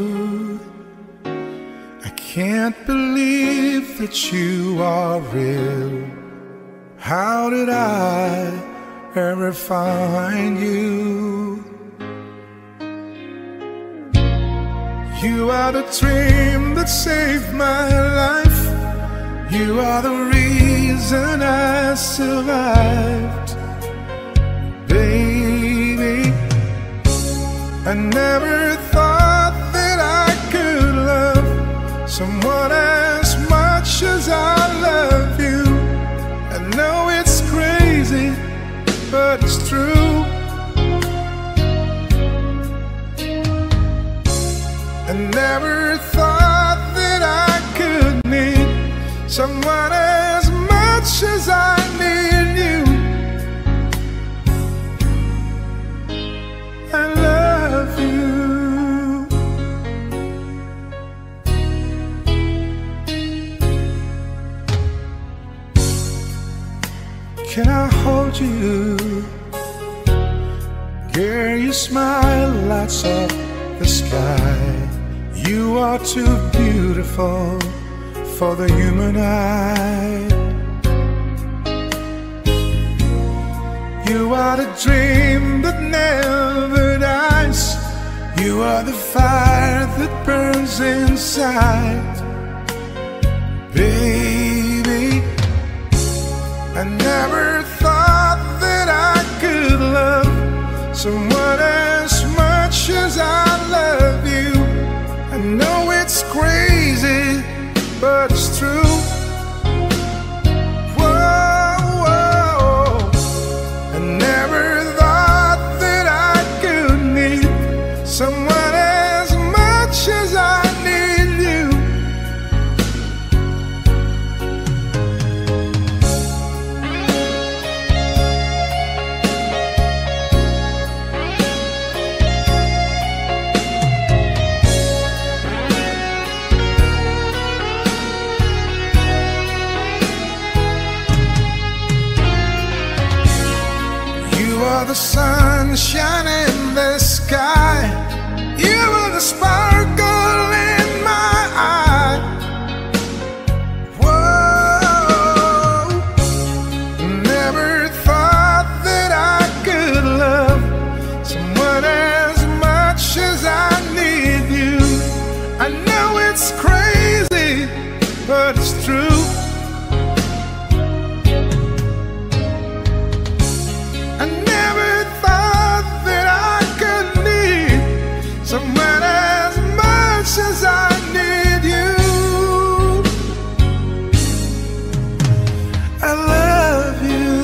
I can't believe that you are real. How did I ever find you? You are the dream that saved my life. You are the reason I survived. Baby, I never thought that I could love someone as much as I love you. I know it's crazy, but it's true. I never thought that I could need someone as much as I need you. too. Girl, your smile lights up the sky. You are too beautiful for the human eye. You are the dream that never dies. You are the fire that burns inside. Baby, I never thought that I could love someone as much as I love you. I know it's crazy, but it's true. Whoa, whoa. I never thought that I could need someone as much as I need you. The sunshine in the sky. You are the sparkle in my eye. Whoa, never thought that I could love someone as much as I need you. I know it's crazy, but it's true. Someone as much as I need you. I love you.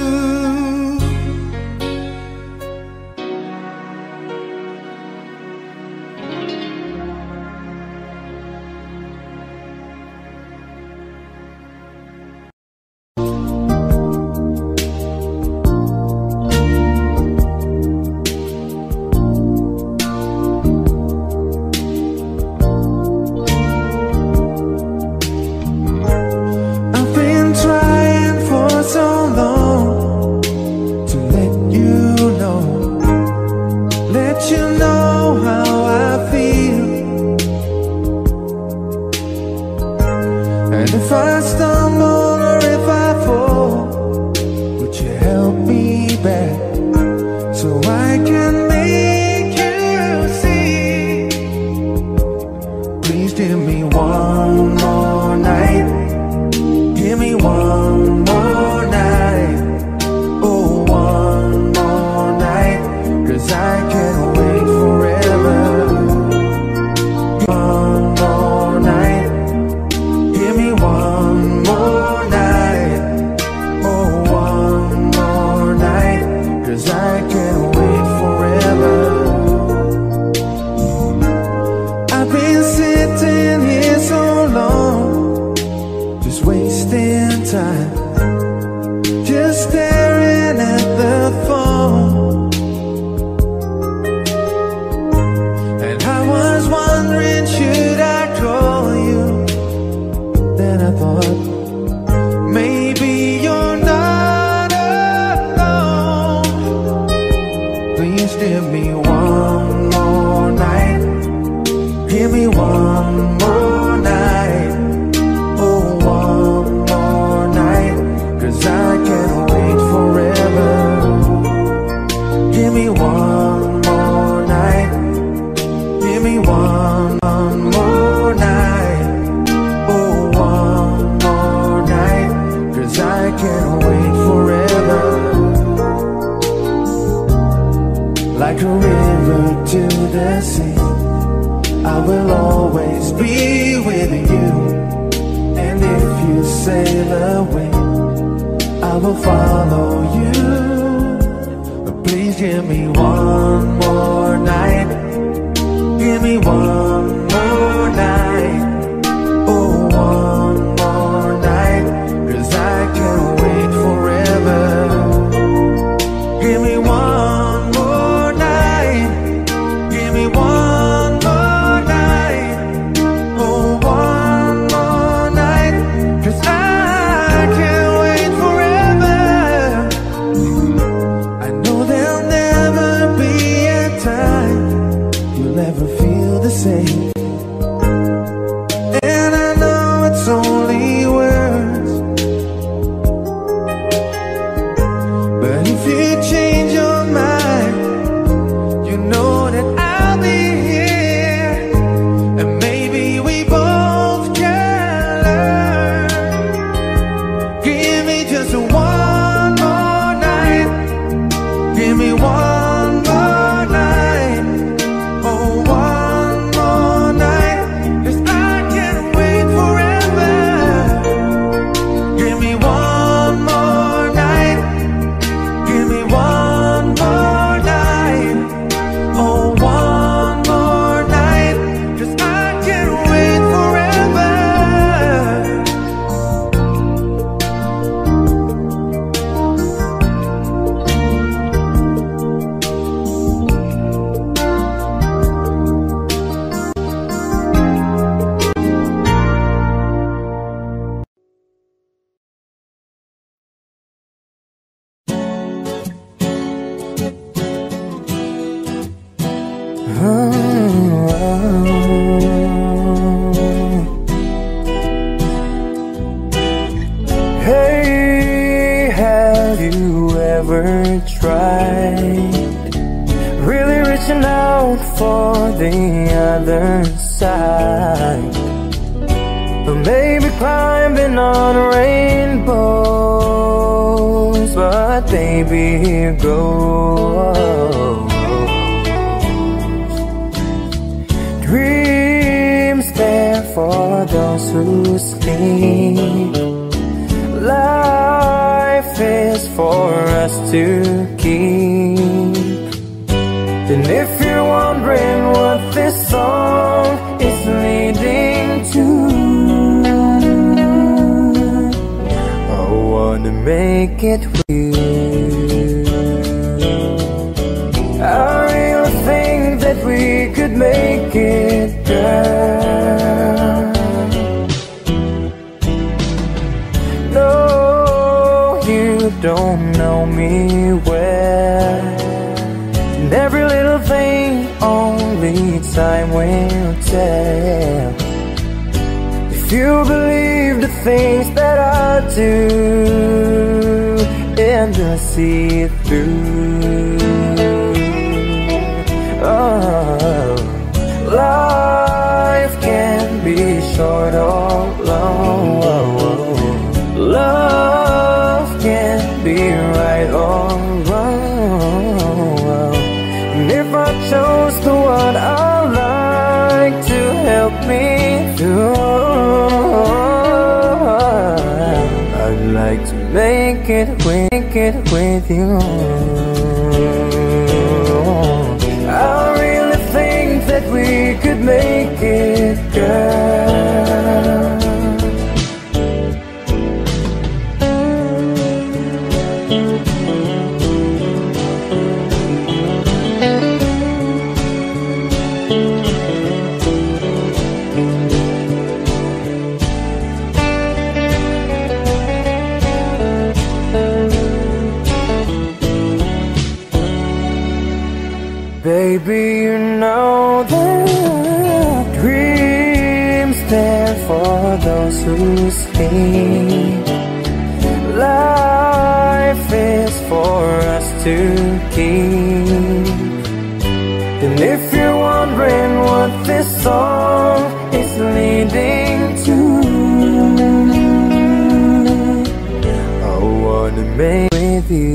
If I stumble or if I fall, would you help me back so I can make you see? Please give me one more night. Give me one more night. Oh, one more night, 'cause I can't wait forever. One more night. Give me one more night. Oh, one more night, 'cause I can't wait forever. I've been sitting here so long, just wasting time, just staring at the phone. And I was wondering, should I call you? Then I thought, maybe you're not alone. Please give me one more night. Give me one more night. Oh, one more night, 'cause I can't wait forever. Give me one more night. Give me one, one more night. Oh, one more night, 'cause I can't wait forever. Like a river to the sea, I will always be with you. And if you sail away, I will follow you. But please give me one more night. Give me one more night. Oh, one more night, 'cause I can't wait forever. Give me one more night. Give me one more night. Oh, one more night, 'cause I can't wait forever. change your mind, you know that I'll be here, and maybe we both can learn. Give me just one more night, give me one more night, oh one more night, 'cause I can't wait forever. Give me one more night, give me one more night, oh one more night, 'cause I can't wait forever. Hey, have you ever tried really reaching out for the other side? Or maybe climbing on rainbows, but baby, here goes. Dreams there for those who sleep. Life is for us to keep. And if you're wondering what this song is leading to, I wanna make it with you. I really think that we could make it, girl. No, you don't know me well, and every little thing only time will tell. If you believe the things that I do and just see it through, oh, life can be short or long. Love can be right or wrong. And if I chose the one I like to help me through, I'd like to make it, make it with you. I really think that we could make it, girl. Baby, you know that dreams there for those who sleep. Life is for us to keep. And if you're wondering what this song is leading to, I wanna make it with you.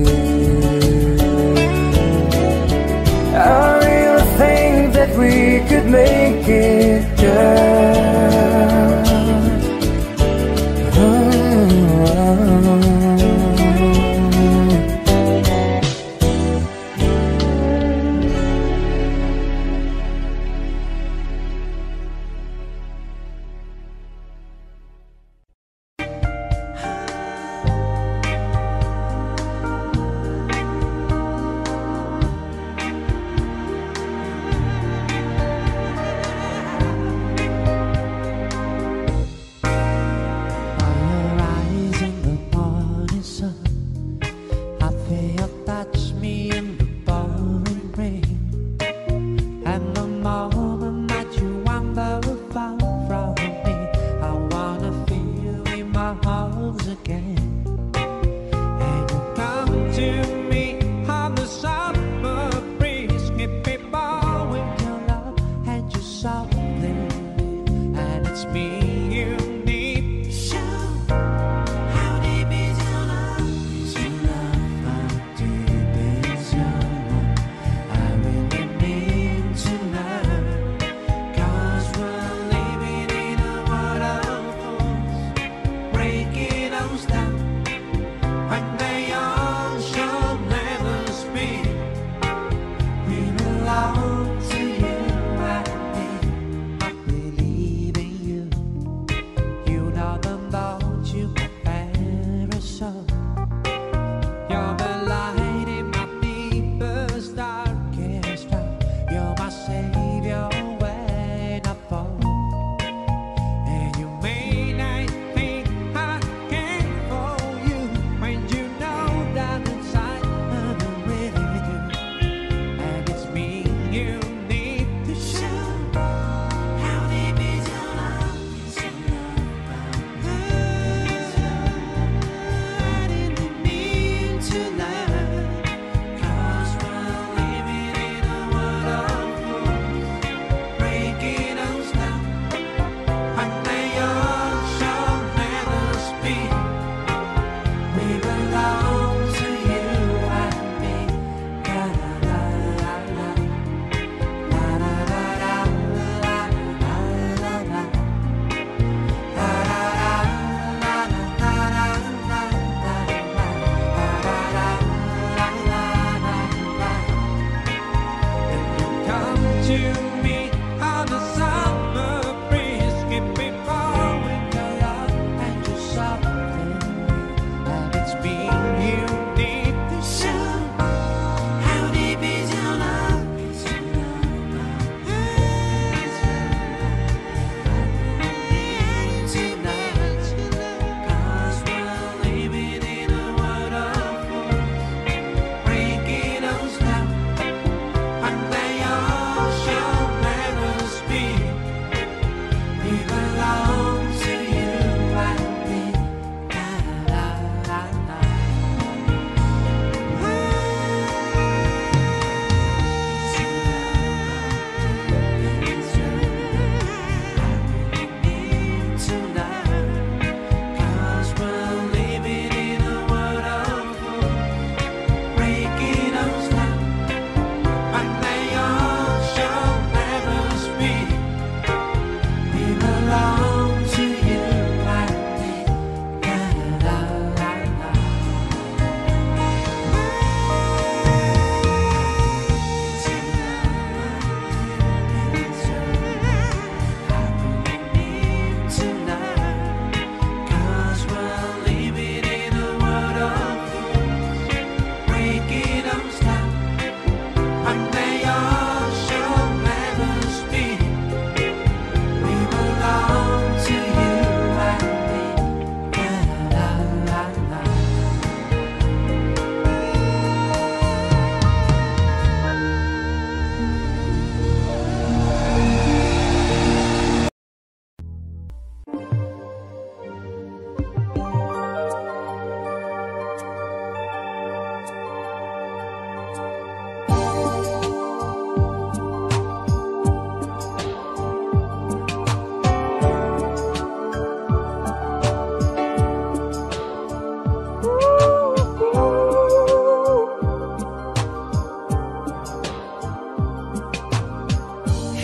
I really think that we could make it, girl. Oh,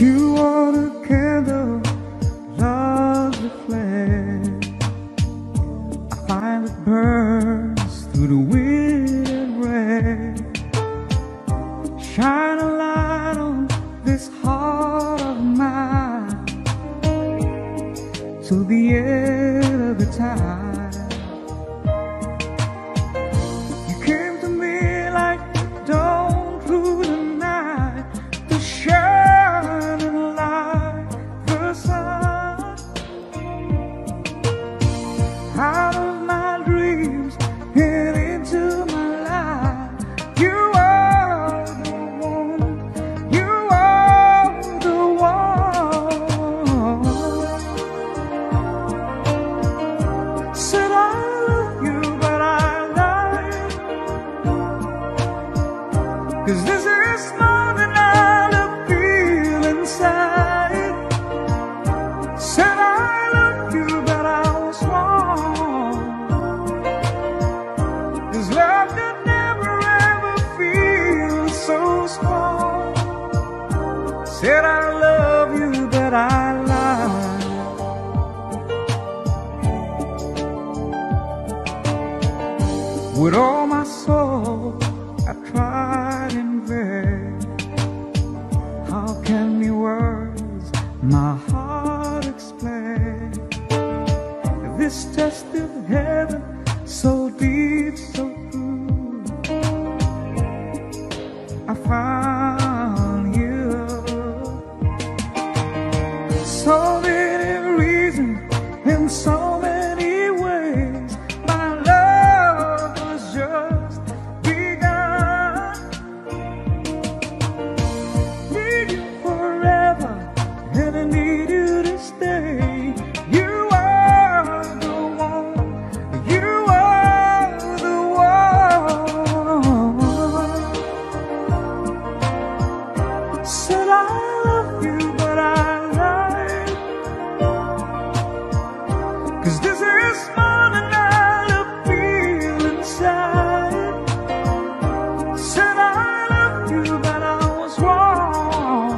You are the candle, lovely flame. I find it burns through the wind and rain. Shine a light on this heart of mine till the end of the time. You came to me like dawn through the night to shine and light the sun. Out of my dreams and into my life, you are the one, you are the one. Said I love you, but I lied, 'cause this is more than I feel inside. Said I love you, but I was wrong, 'cause love could never ever feel so strong. Said I love you, but I lied. With all my soul, I tried in vain. How can the words my heart explain this test of heaven, so deep, so true? I found you. So many reasons in so many ways. My love was just begun. Need you forever, and I need you to stay. You are the one, you are the one. Said I love you, but I lied, 'cause this is more than I feel inside. Said I love you, but I was wrong,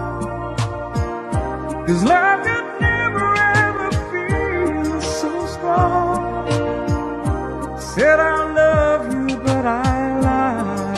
'cause love could never ever feel so strong. Said I love you, but I lied.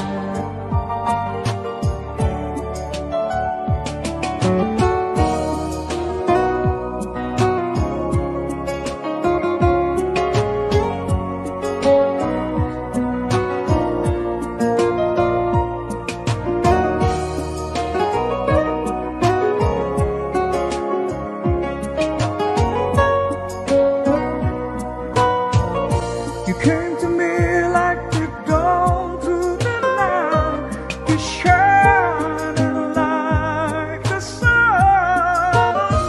You came to me like the dawn through the night to shine like the sun.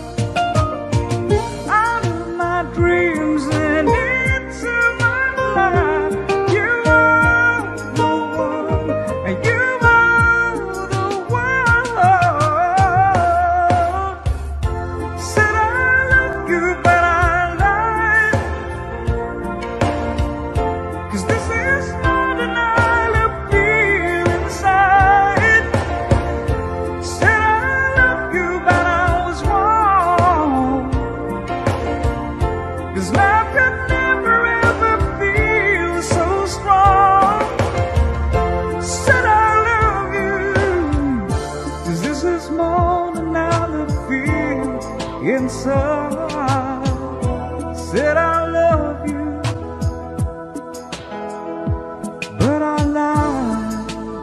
Out of my dreams and into my life, you are the one, and you are the one. Said I love you, but I lied, 'cause this is more than I feel inside. Said I love you, but I was wrong, 'cause love could never ever feel so strong. Said I love you, 'cause this is more than I feel inside. Said I love you, but I lied.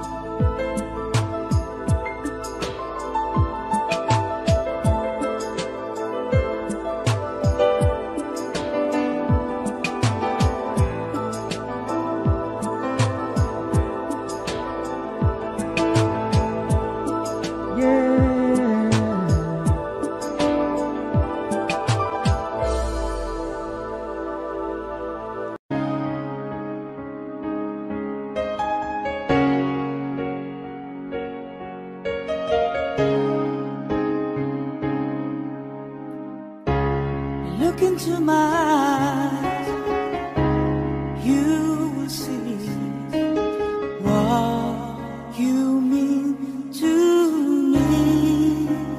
Look into my eyes, you will see what you mean to me.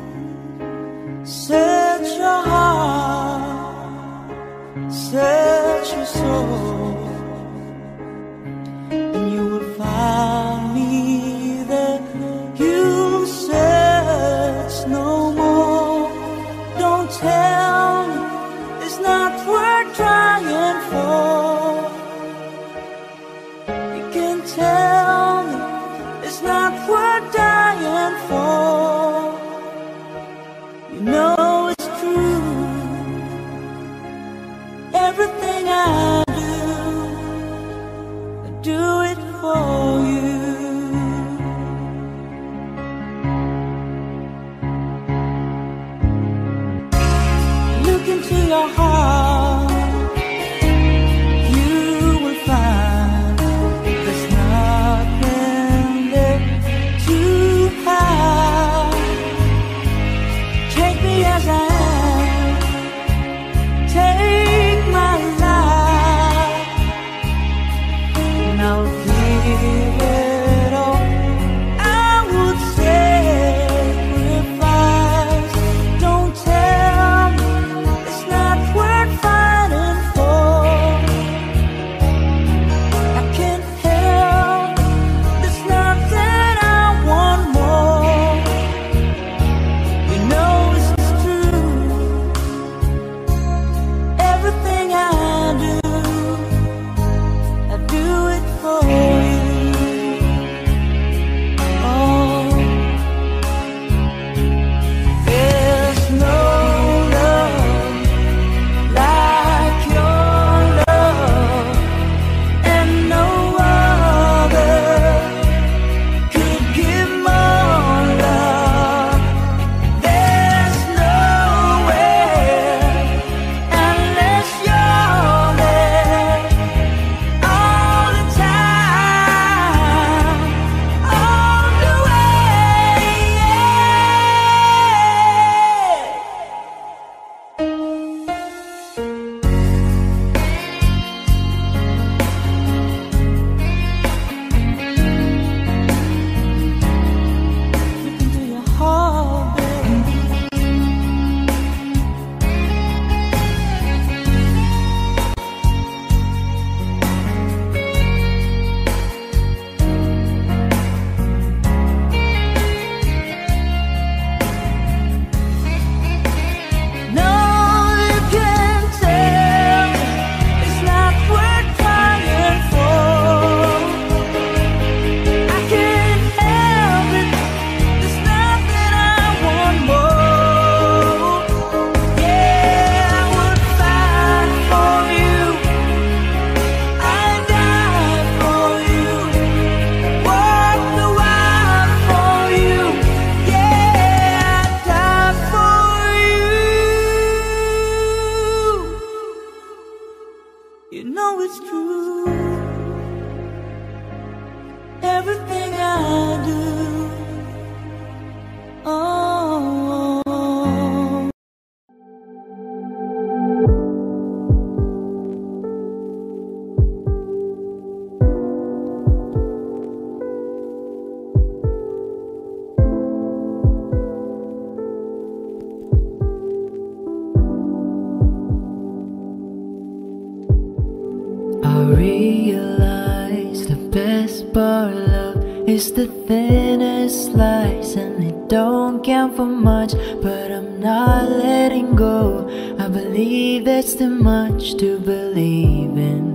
is the thinnest slice, and it don't count for much, but I'm not letting go. I believe that's too much to believe in.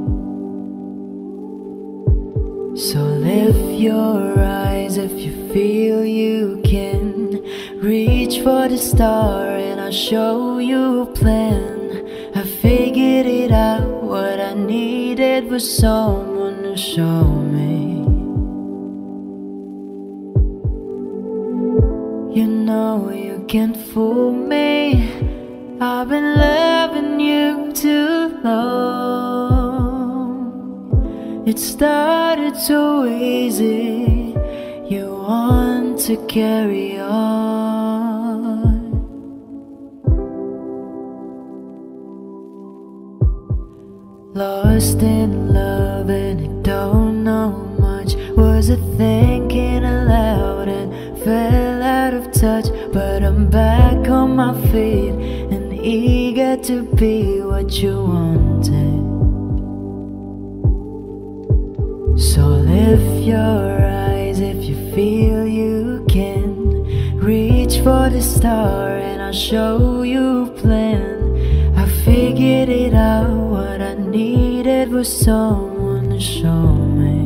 So lift your eyes if you feel you can. Reach for the star and I'll show you a plan. I figured it out, what I needed was someone to show me. You know you can't fool me, I've been loving you too long. It started so easy, you want to carry on. Lost in love and I don't know much. Was it thinking aloud and fell out of touch? But I'm back on my feet and eager to be what you wanted. So lift your eyes if you feel you can. Reach for the star and I'll show you a plan. I figured it out, what I needed was someone to show me.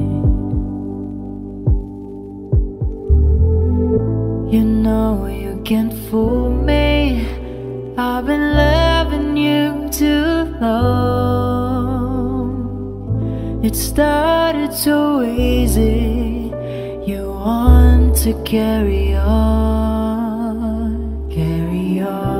You know you can't fool me, I've been loving you too long. It started so easy, you want to carry on, carry on.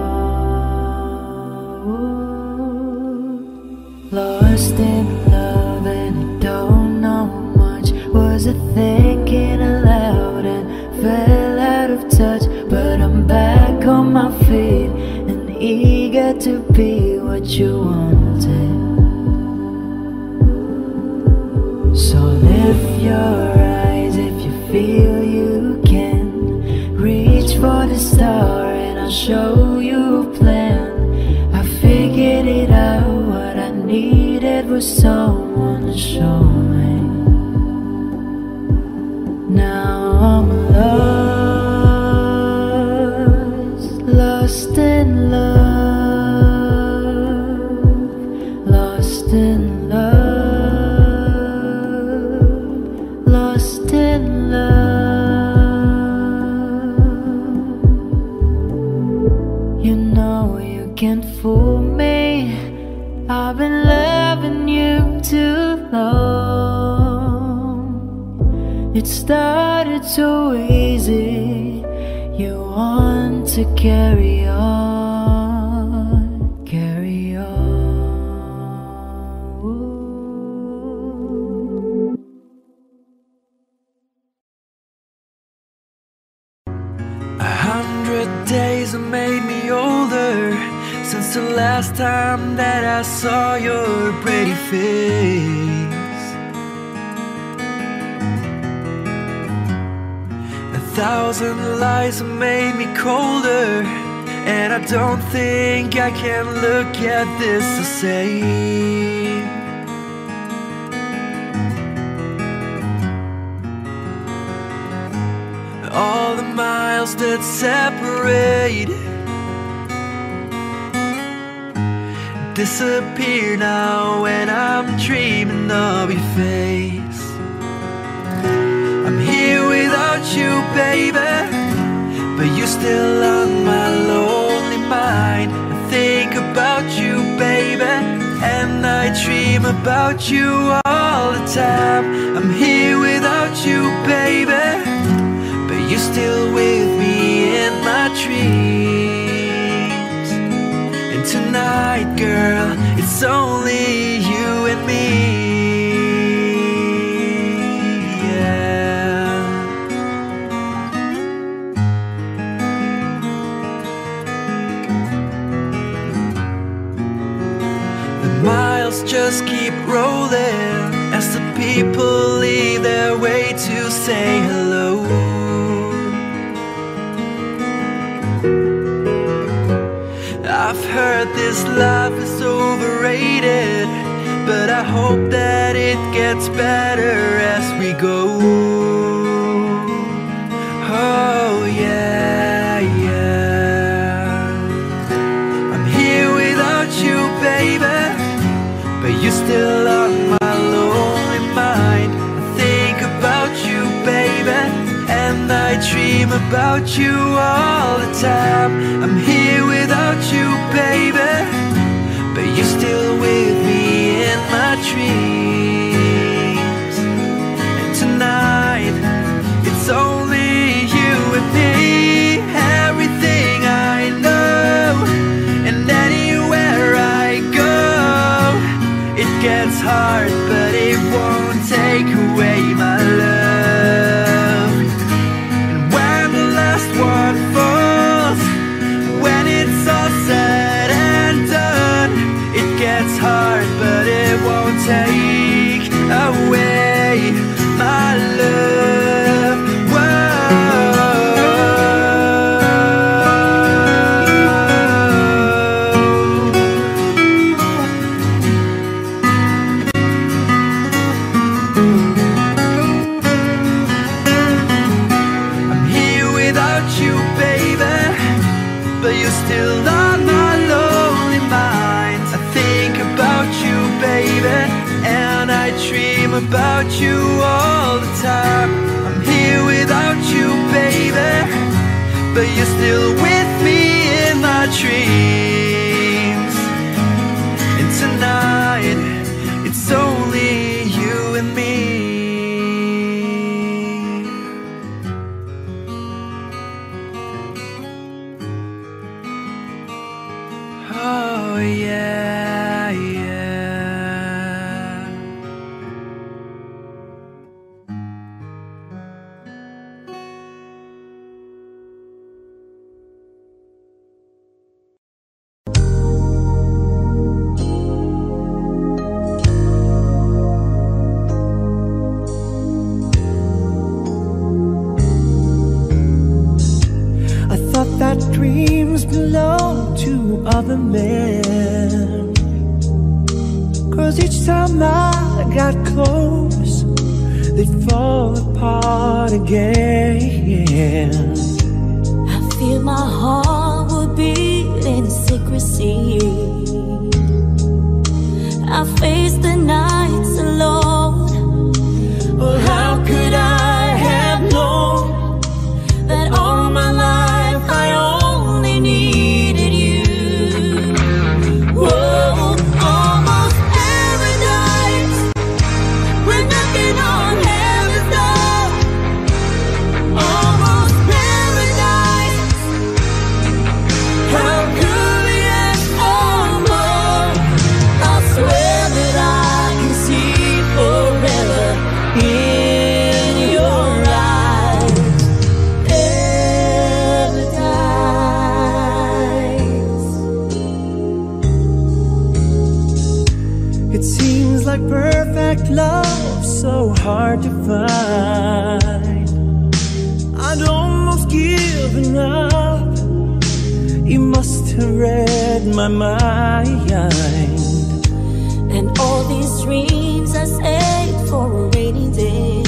Lost in love and I don't know much. Was it thinking aloud and fell out of touch? But I'm back on my feet and eager to be what you wanted. So lift your eyes if you feel you can. Reach for the star and I'll show you a plan. I figured it out, what I needed was someone to show me. Now I'm lost, lost in love, lost in love, lost in love. You know you can't fool me, I've been loving you too long. It started so easy, you want to carry on, carry on. A hundred days have made me older since the last time that I saw your pretty face. A thousand lies have made me colder, and I don't think I can look at this the same. All the miles that separate disappear now when I'm dreaming of your face. I'm here without you, baby, but you're still on my lonely mind. I think about you, baby, and I dream about you all the time. I'm here without you, baby, but you're still with me in my dreams. And tonight, girl, it's only you and me. Yeah. The miles just keep rolling as the people leave their way to say hello. I've heard this life is overrated, but I hope that it gets better as we go. and I dream about you all the time. I'm here without you, baby, but you're still with me in my dreams. And tonight, it's only you and me. Everything I know, and anywhere I go, it gets hard, but it won't take away my love. And when the last one falls, when it's all said and done, it gets hard, but it won't take away my love. About you all the time. I'm here without you, baby, but you're still with me in my dreams. And tonight, it's only you and me. Oh yeah, yeah. That dreams belong to other men, 'cause each time I got close, they'd fall apart again. I feel my heart would beat in secrecy. I face the nights alone. Well, how could I have known that all my life I only needed you? Whoa, almost paradise. We're knocking on heaven's door. Almost paradise. How could we ask for more? I swear that I can see forever in your eyes. It seems like perfect love, so hard to find. I'd almost given up. You must have read my mind. And all these dreams I saved for a rainy day,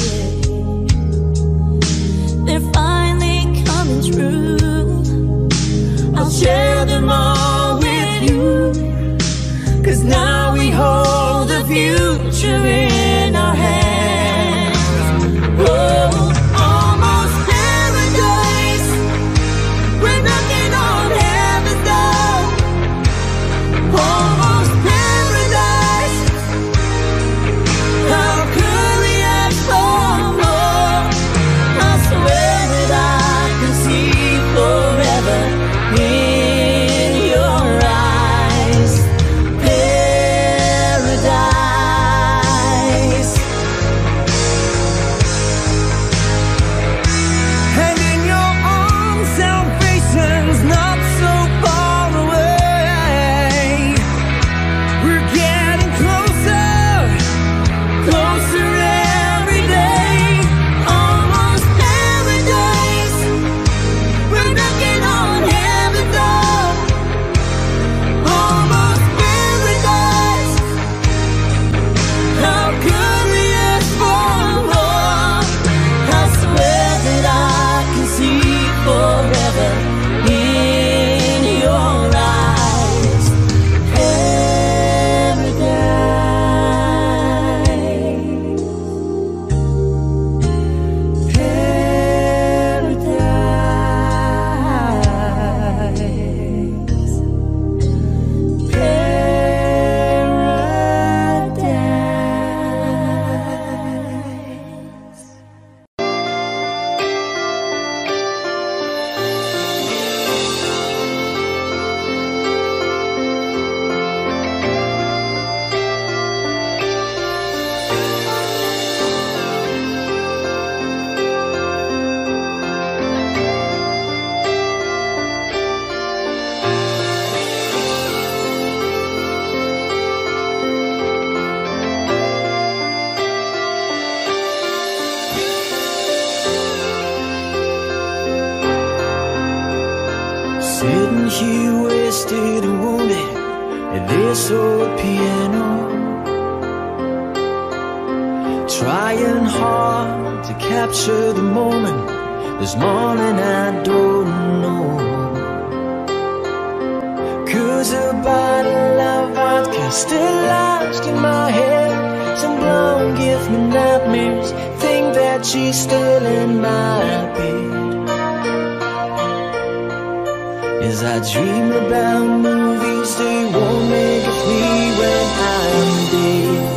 they're finally coming true. I'll share them all with you, 'cause now we hold the future in our hands. Oh, almost paradise. We're knocking on heaven's door. Almost paradise. Sitting here wasted and wounded at this old piano, trying hard to capture the moment. This morning I don't know, 'cause a bottle of vodka still lodged in my head. Some blonde gives me nightmares, think that she's still in my bed. As I dream about movies, they won't make it free when I'm dead.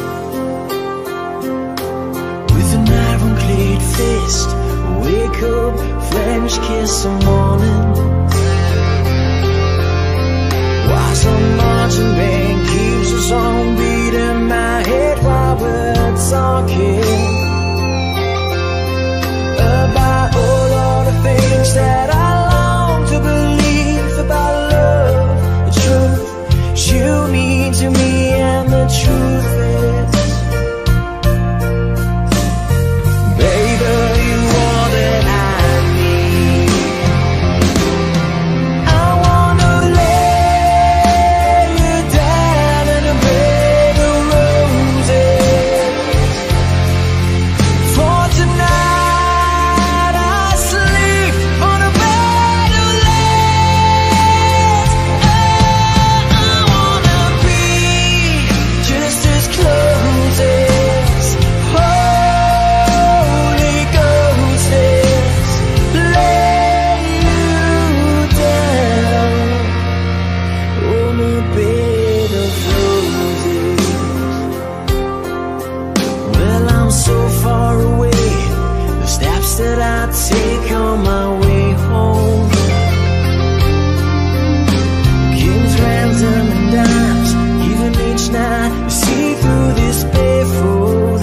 With an ironclad fist, wake up, French kiss some morning. While some marching band keeps us on beat in my head while we're talking about all of the things that I long to believe about love, the truth you mean to me, and the truth is, baby, you are that I need. I wanna lay you down in a bed of roses. For tonight I sleep on a bed of lace. Oh, I wanna be just as close as Holy Ghost is. Lay you down on a bed of roses. Well, I'm so far away, the steps that I take on my way home. Kings, ransom, and dimes, even each night you see through this barefoot.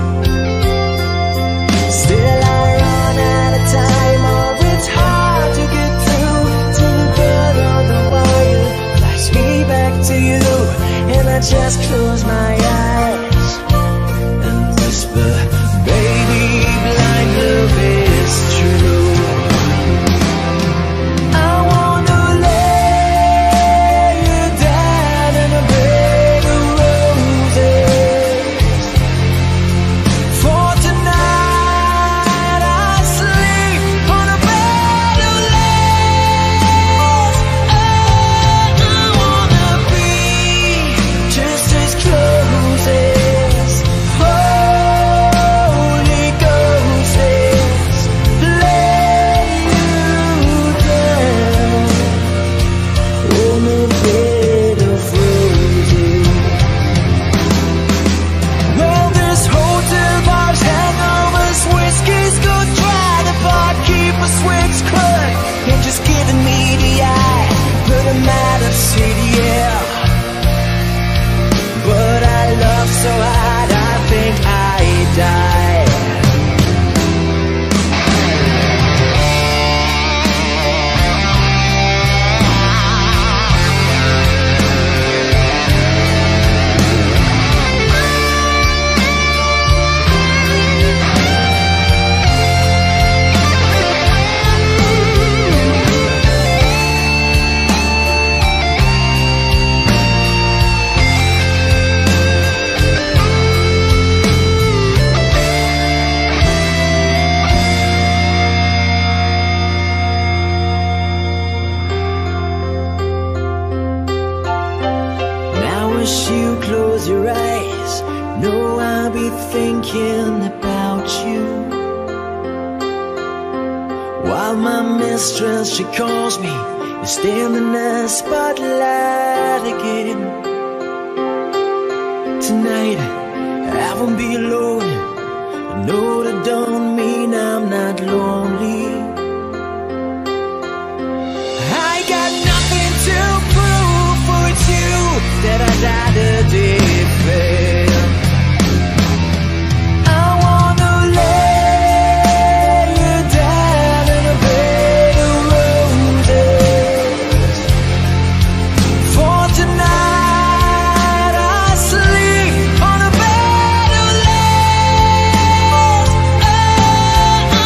Still I run out of time, or it's hard to get through to the bed on the wire. Flash me back to you, and I just close my eyes and whisper, baby, blind love is true. I wanna lay you down in a bed of roses. For tonight I sleep on a bed of lace. Oh, I wanna be just as close as Holy Ghost is. Lay you down on a bed of roses. Well, this hotel bar's hangovers, whiskey's go dry. The barkeeper swings cut and just giving me the eye. But I'm out of city, yeah. But I love so hard, I think I die. Now as you close your eyes, know I'll be thinking about you. While my mistress, she calls me, you stand in the spotlight again. Tonight I won't be alone. I know that don't mean I'm not lonely. I got nothing to prove, for it's you that I died a defend. I wanna lay you down in a bed of roses. For tonight I sleep on a bed of lace. Oh,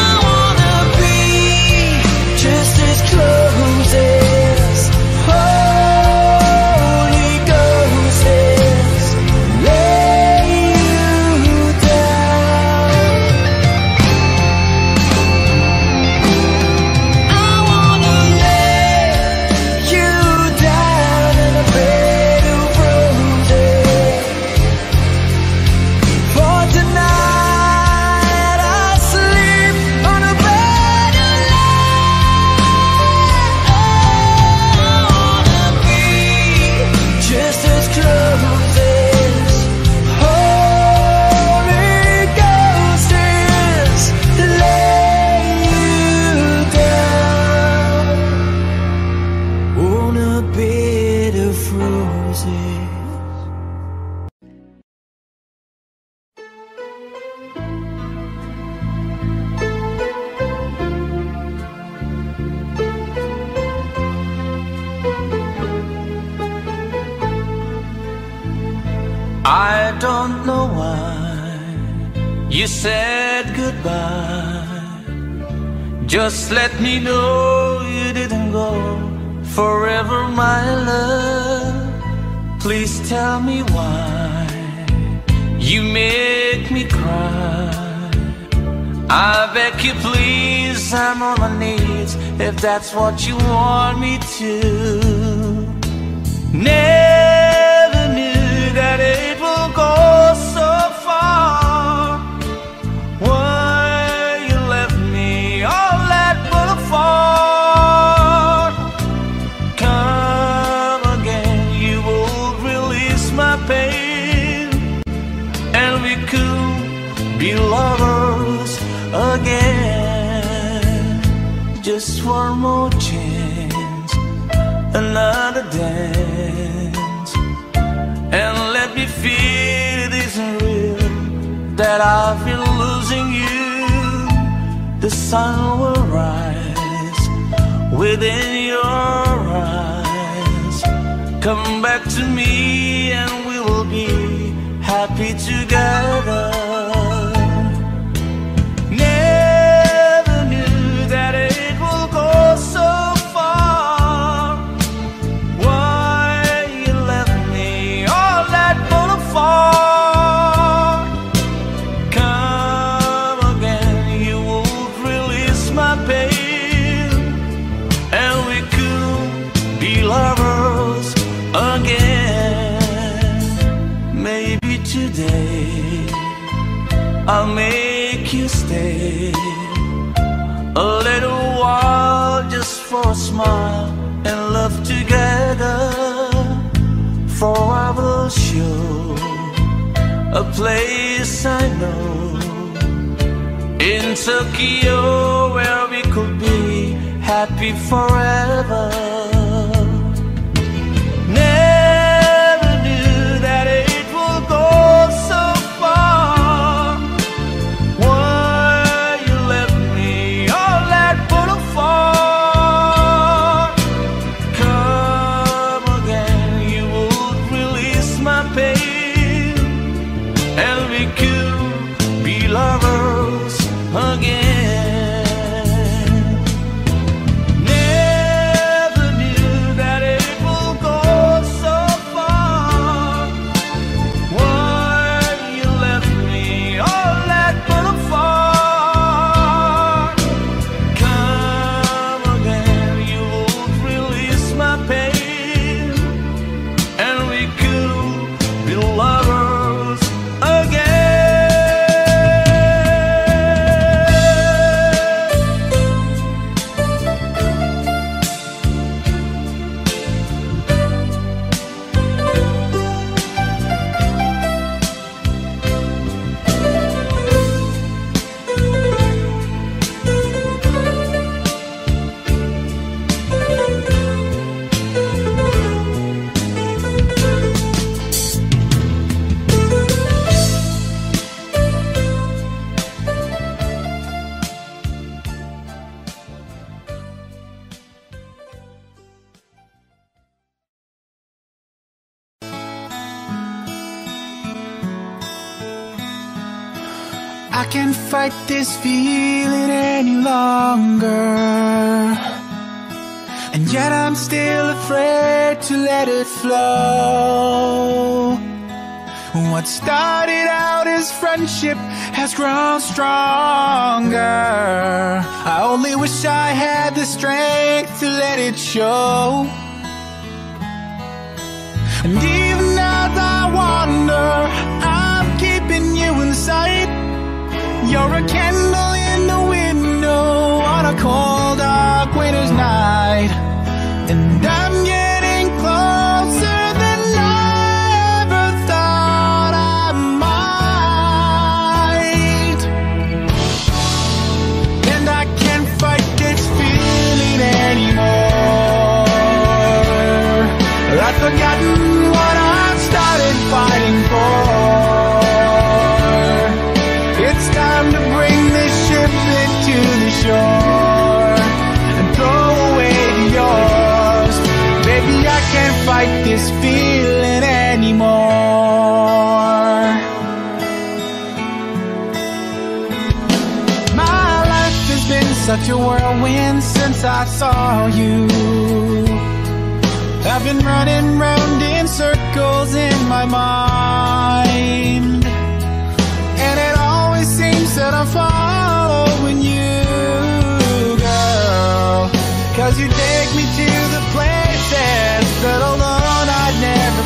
I don't know why you said goodbye. Just let me know you didn't go forever, my love. Please tell me why you make me cry. I beg you please, I'm on my knees if that's what you want me to. Never knew that it will go so far. Why you left me all that boulevard? Come again, you will release my pain, and we could be lovers again. Just one more chance, another dance, and let me feel it isn't real, that I've been losing you. The sun will rise within your eyes. Come back to me and we will be happy together. Never knew that it will go so far. Why you left me all that boulevard? Come again, you would release my pain, and we could be lovers again. Maybe today I'll make you stay a little while, just for a smile and love together. For I will show a place I know in Tokyo where we could be happy forever. Never knew that it will go so far. Why you left me all that boulevard? Come again, you would release my pain, and we could be lovers again. Never knew that it will go so far. Why you left me all that boulevard? Come again, you would release my pain, and we could be lovers again. I can't fight this feeling any longer, and yet I'm still afraid to let it flow. What started out as friendship has grown stronger. I only wish I had the strength to let it show. And even as I wander, I'm keeping you in sight. You're a candle in the window on a cold, dark winter's night, and I'm getting closer than I ever thought I might. And I can't fight this feeling anymore. I've forgotten what I started fighting for. It's time to bring this ship into the shore and throw away yours. Baby, I can't fight this feeling anymore. such a whirlwind since I saw you. I've been running round in circles in my mind, and it always seems that I'm following you, girl, 'cause you take me to the places that alone I'd never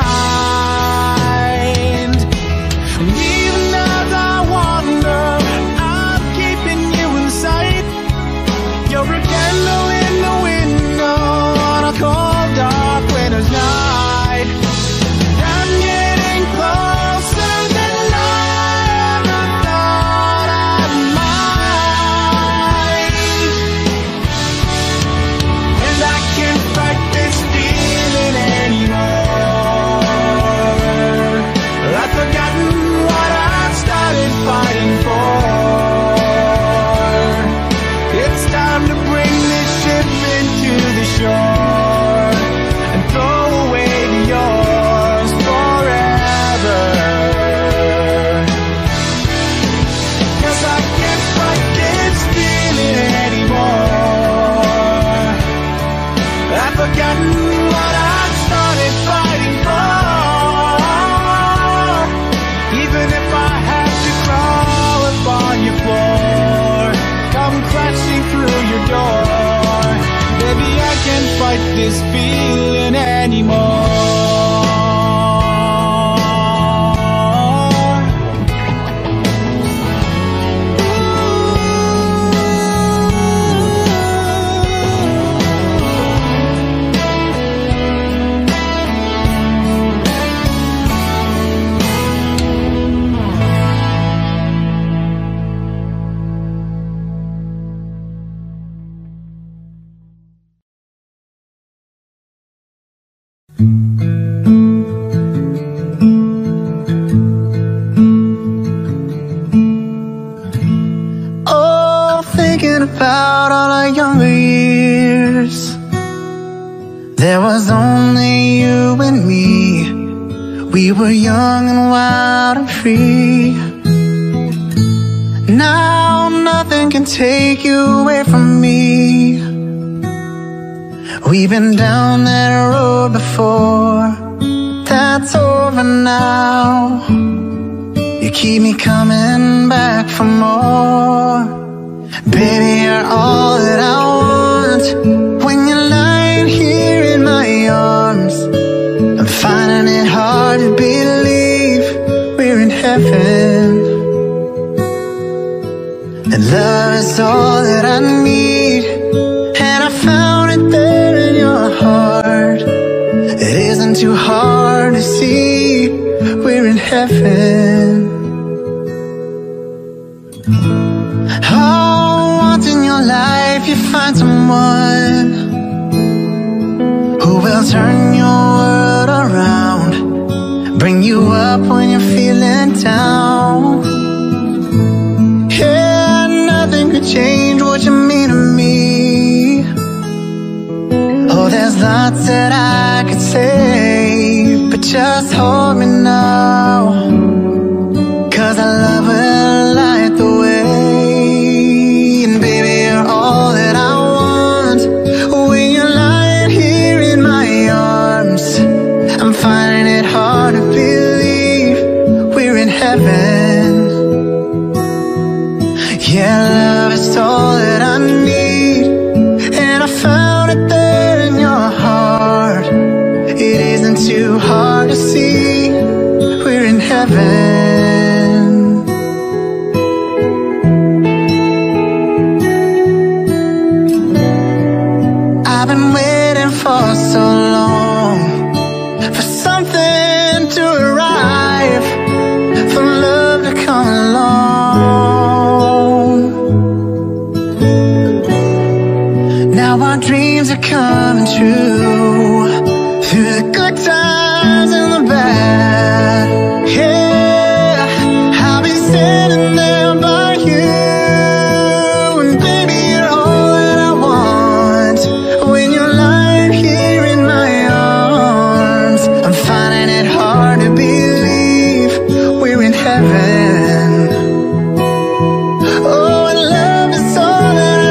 find. And even as I wander, I'm keeping you in sight. You're a candle in the window on a cold, dark winter's night. I'm getting closer than I ever thought I might, and I can't fight this feeling anymore. I've forgotten what I started fighting for. It's time to bring this ship into the shore and throw away the yours forever. 'Cause I can't fight this feeling anymore. I've forgotten what I started fighting for. Even if I have to crawl upon your floor, come crashing through your door, baby, I can't fight this feeling anymore. Oh, thinking about all our younger years, there was only you and me. We were young and wild and free. Now nothing can take you away from me. We've been down that road before, that's over now. You keep me coming back for more. Baby, you're all that I want. When you're lying here in my arms, I'm finding it hard to believe we're in heaven. And love is all that I need, and I found it there in your heart. It isn't too hard to see we're in heaven. Oh, once in your life you find someone who will turn your world around, bring you up when you're feeling down. Yeah, nothing could change what you mean to me. Oh, there's lots that I could say, but just hold me now, 'cause I love it light the way. And baby, you're all that I want. When you're lying here in my arms, I'm finding it hard to believe we're in heaven. Yeah, love is all that I need, and I found it there in your heart. It isn't too hard to see we're in heaven. I've been waiting for so long for something to arrive, for love to come along. Now our dreams are coming true, through the good times and the bad. Yeah, I'll be standing there by you, and baby, you're all that I want. When you're lying here in my arms, I'm finding it hard to believe we're in heaven. Oh, and love is all that I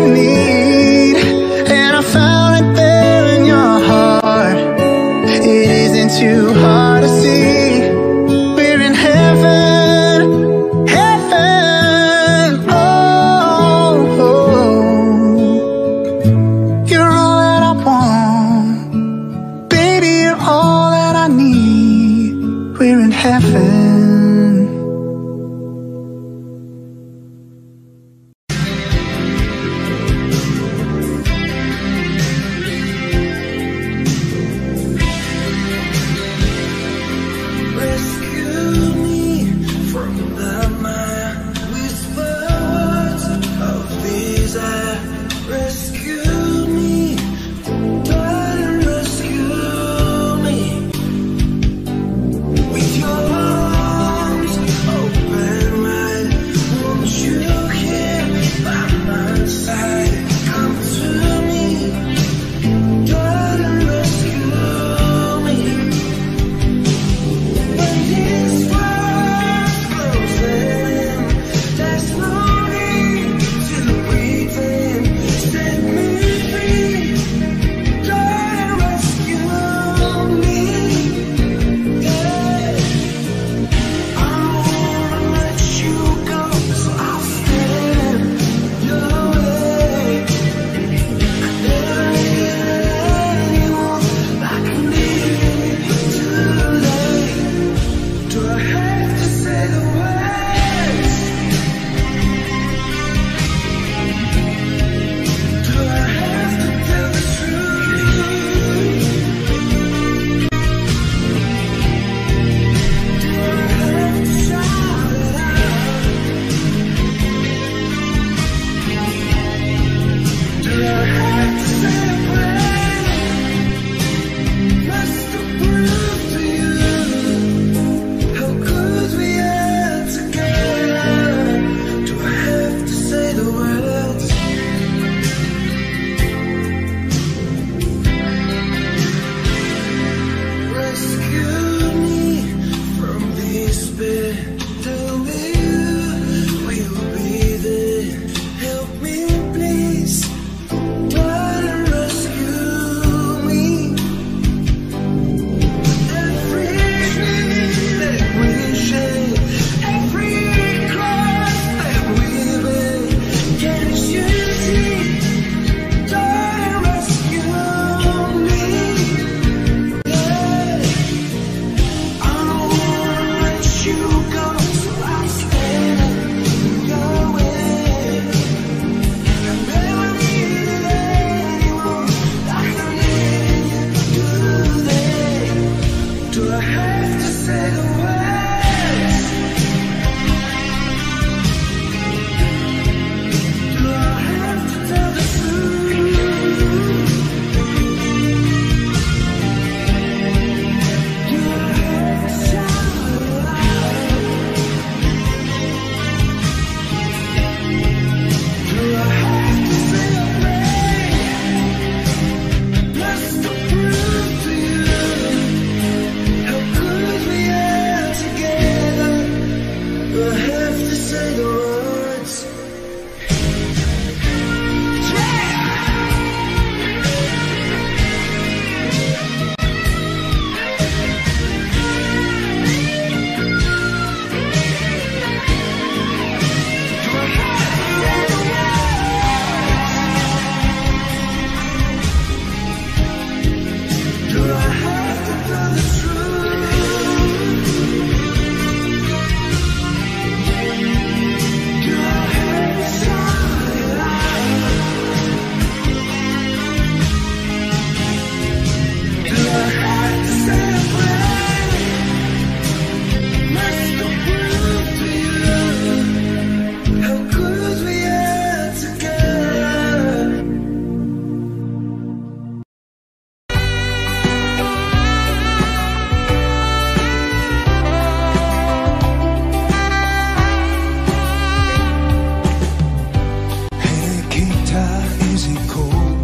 easy cold.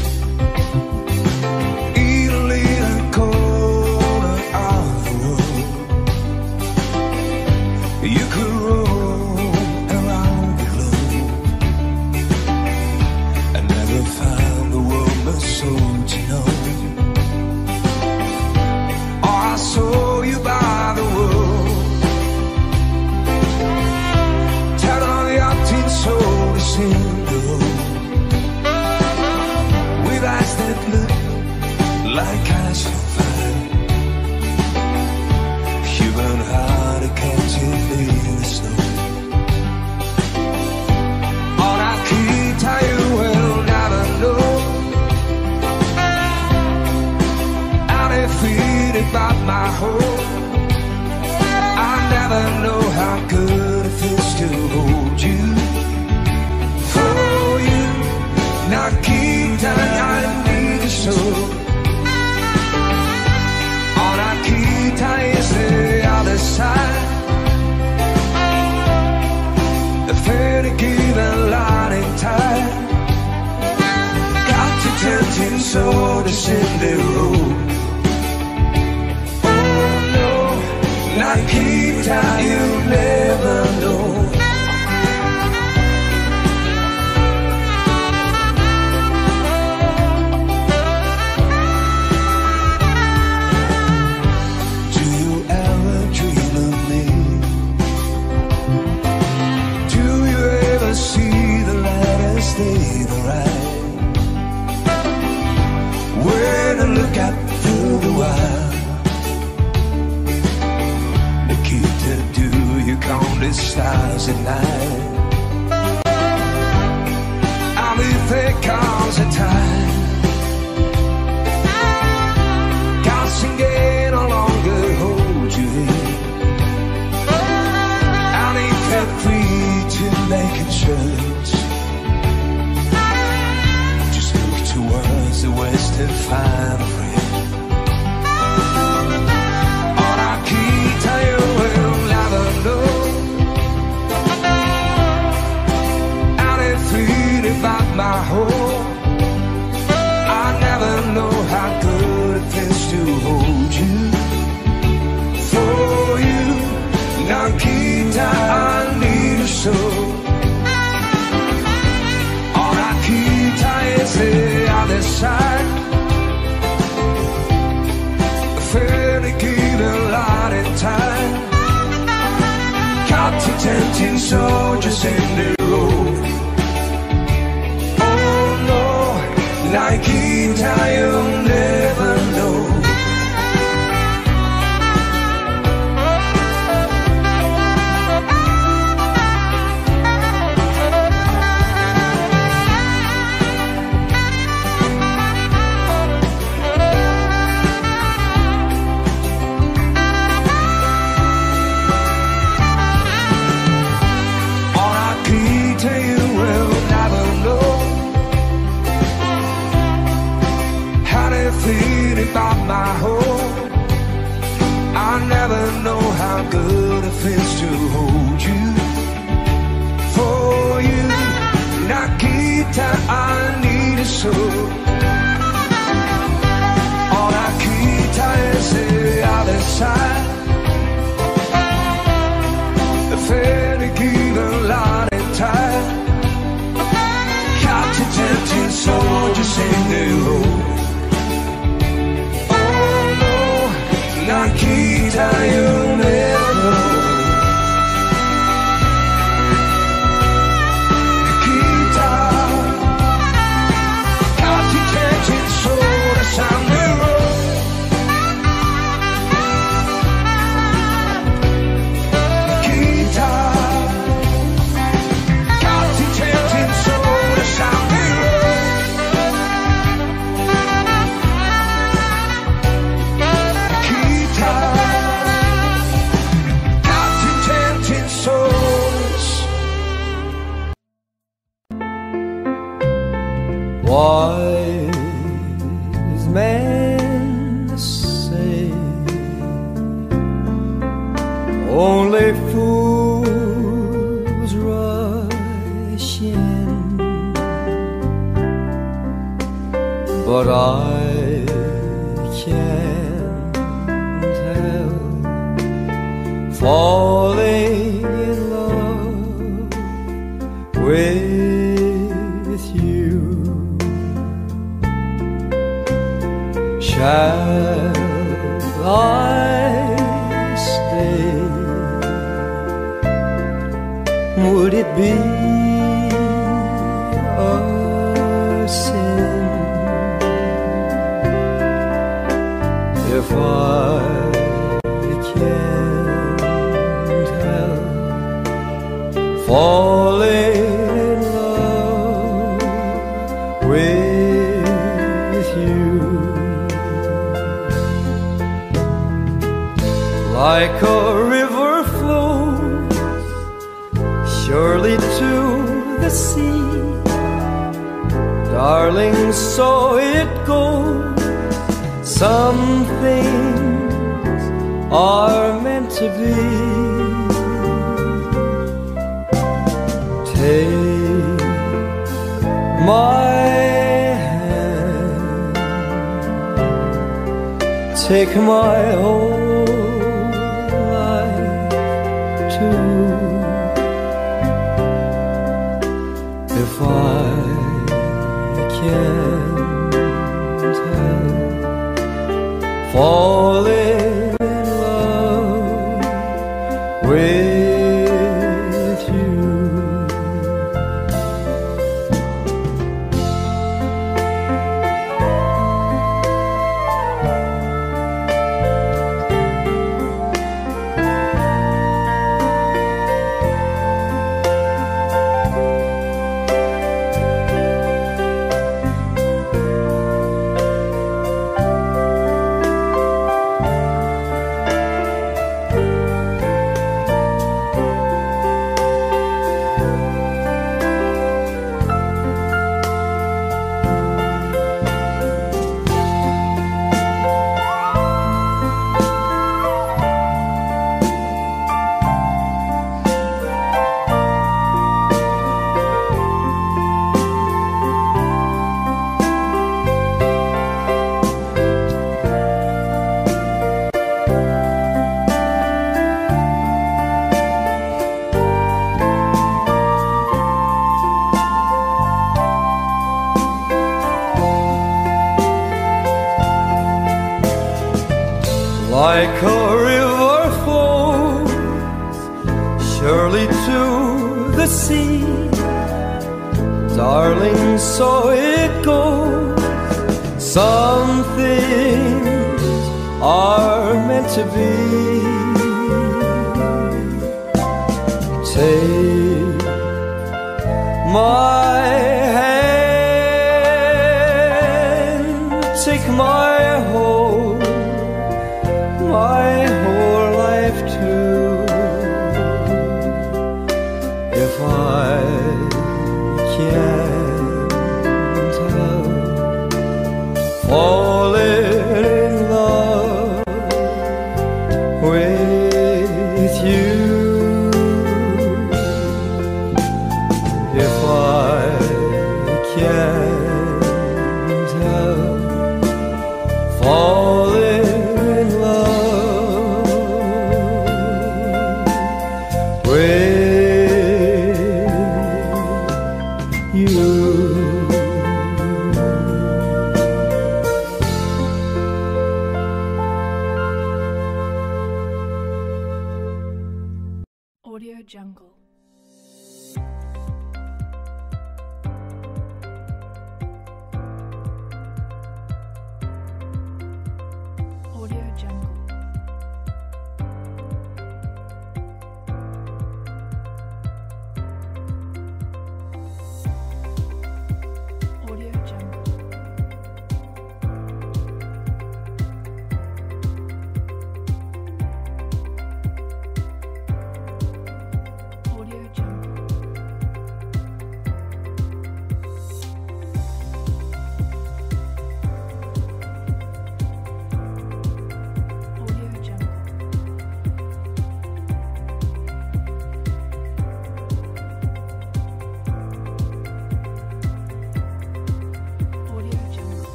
Eat a little corner of the world. You could roam around the globe and never find the world but so to know. Oh, I saw you by the world. Turn on the octane soul to sing the road. With eyes that look like ice on fire. Human heart a captivate the snow. On a guitar you will never know. Undefeated by my hope. I never know how good it feels to hold you. For you, Nikita, I need a soul. On Nikita is the other side. The fairy give a light in time. Got to tempting soul to send the road. Oh no, Nikita, you never know. When I look out through the wild, Nikita, do you count the stars at night? I mean, there comes a time God singing no longer hold you in. And if you're free to make a choice, towards the west and find a friend. On Nikita you will never know. Undefeated by my hope. I never know how good it feels to hold you. For you, Nikita, I need a soul. On Nikita is the other side. Fairly give a light in time. Got to tempting soldiers in the road. Oh no, Nikita, you'll never know. Defeated by my hope. I never know how good it feels to hold you. For you, Nikita, I need a soul. On Nikita is the other side. The fairy give a light in time. Got to tempting soldiers in the road. Nikita, you'll never know. Nikita, got to catch it so the sound the road. Nikita, got to catch it so the sound the road. Wise men say only fools rush in, but I can't help falling in love with you. Shall I stay? Would it be a sin if I can't help falling in love with you? Like a river flows surely to the sea, darling, so it goes. Some things are meant to be. Take my hand, take my whole life too. If I can't help falling in love with you. Like a river flows surely to the sea, darling, so it goes. Some things are meant to be. Take my hand, take my whole my whole life too. If I can't help falling in love with you, if I can't help falling Audio Jungle.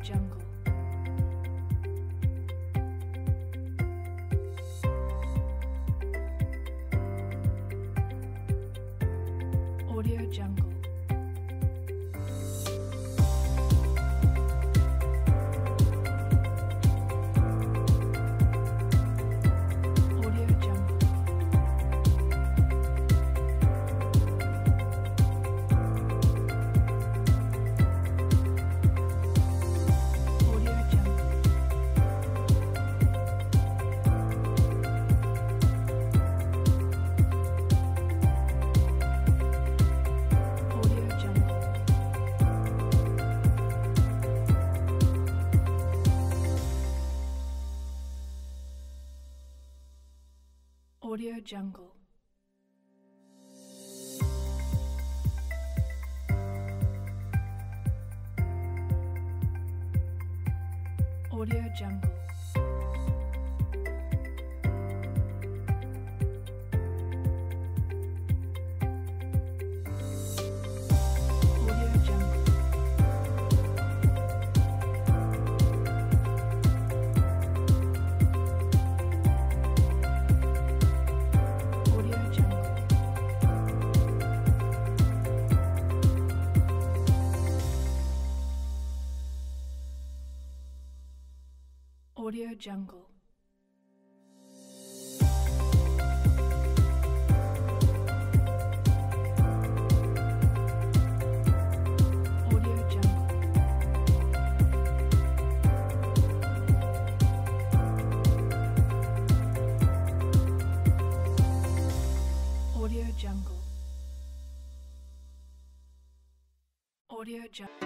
Jungle. Audio Jungle. Audio Jungle. Audio Jungle. Audio Jungle. Audio Jungle. Audio Jungle.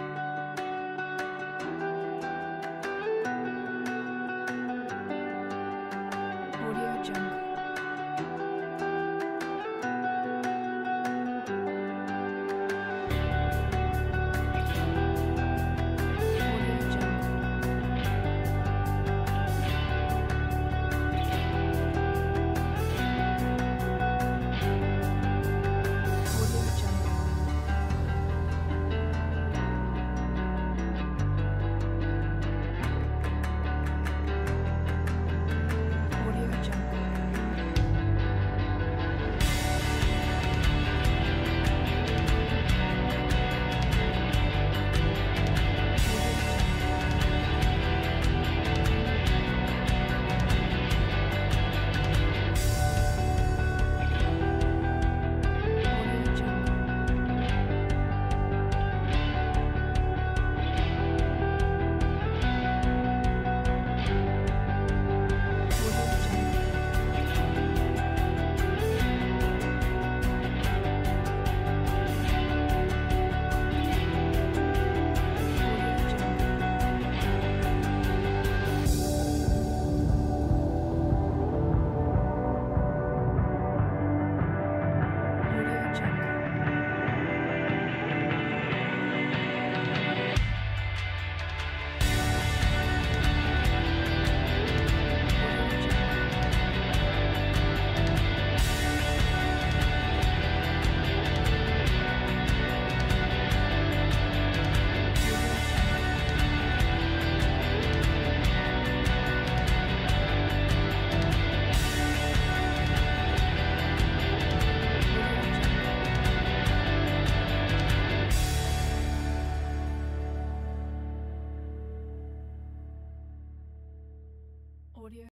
Audio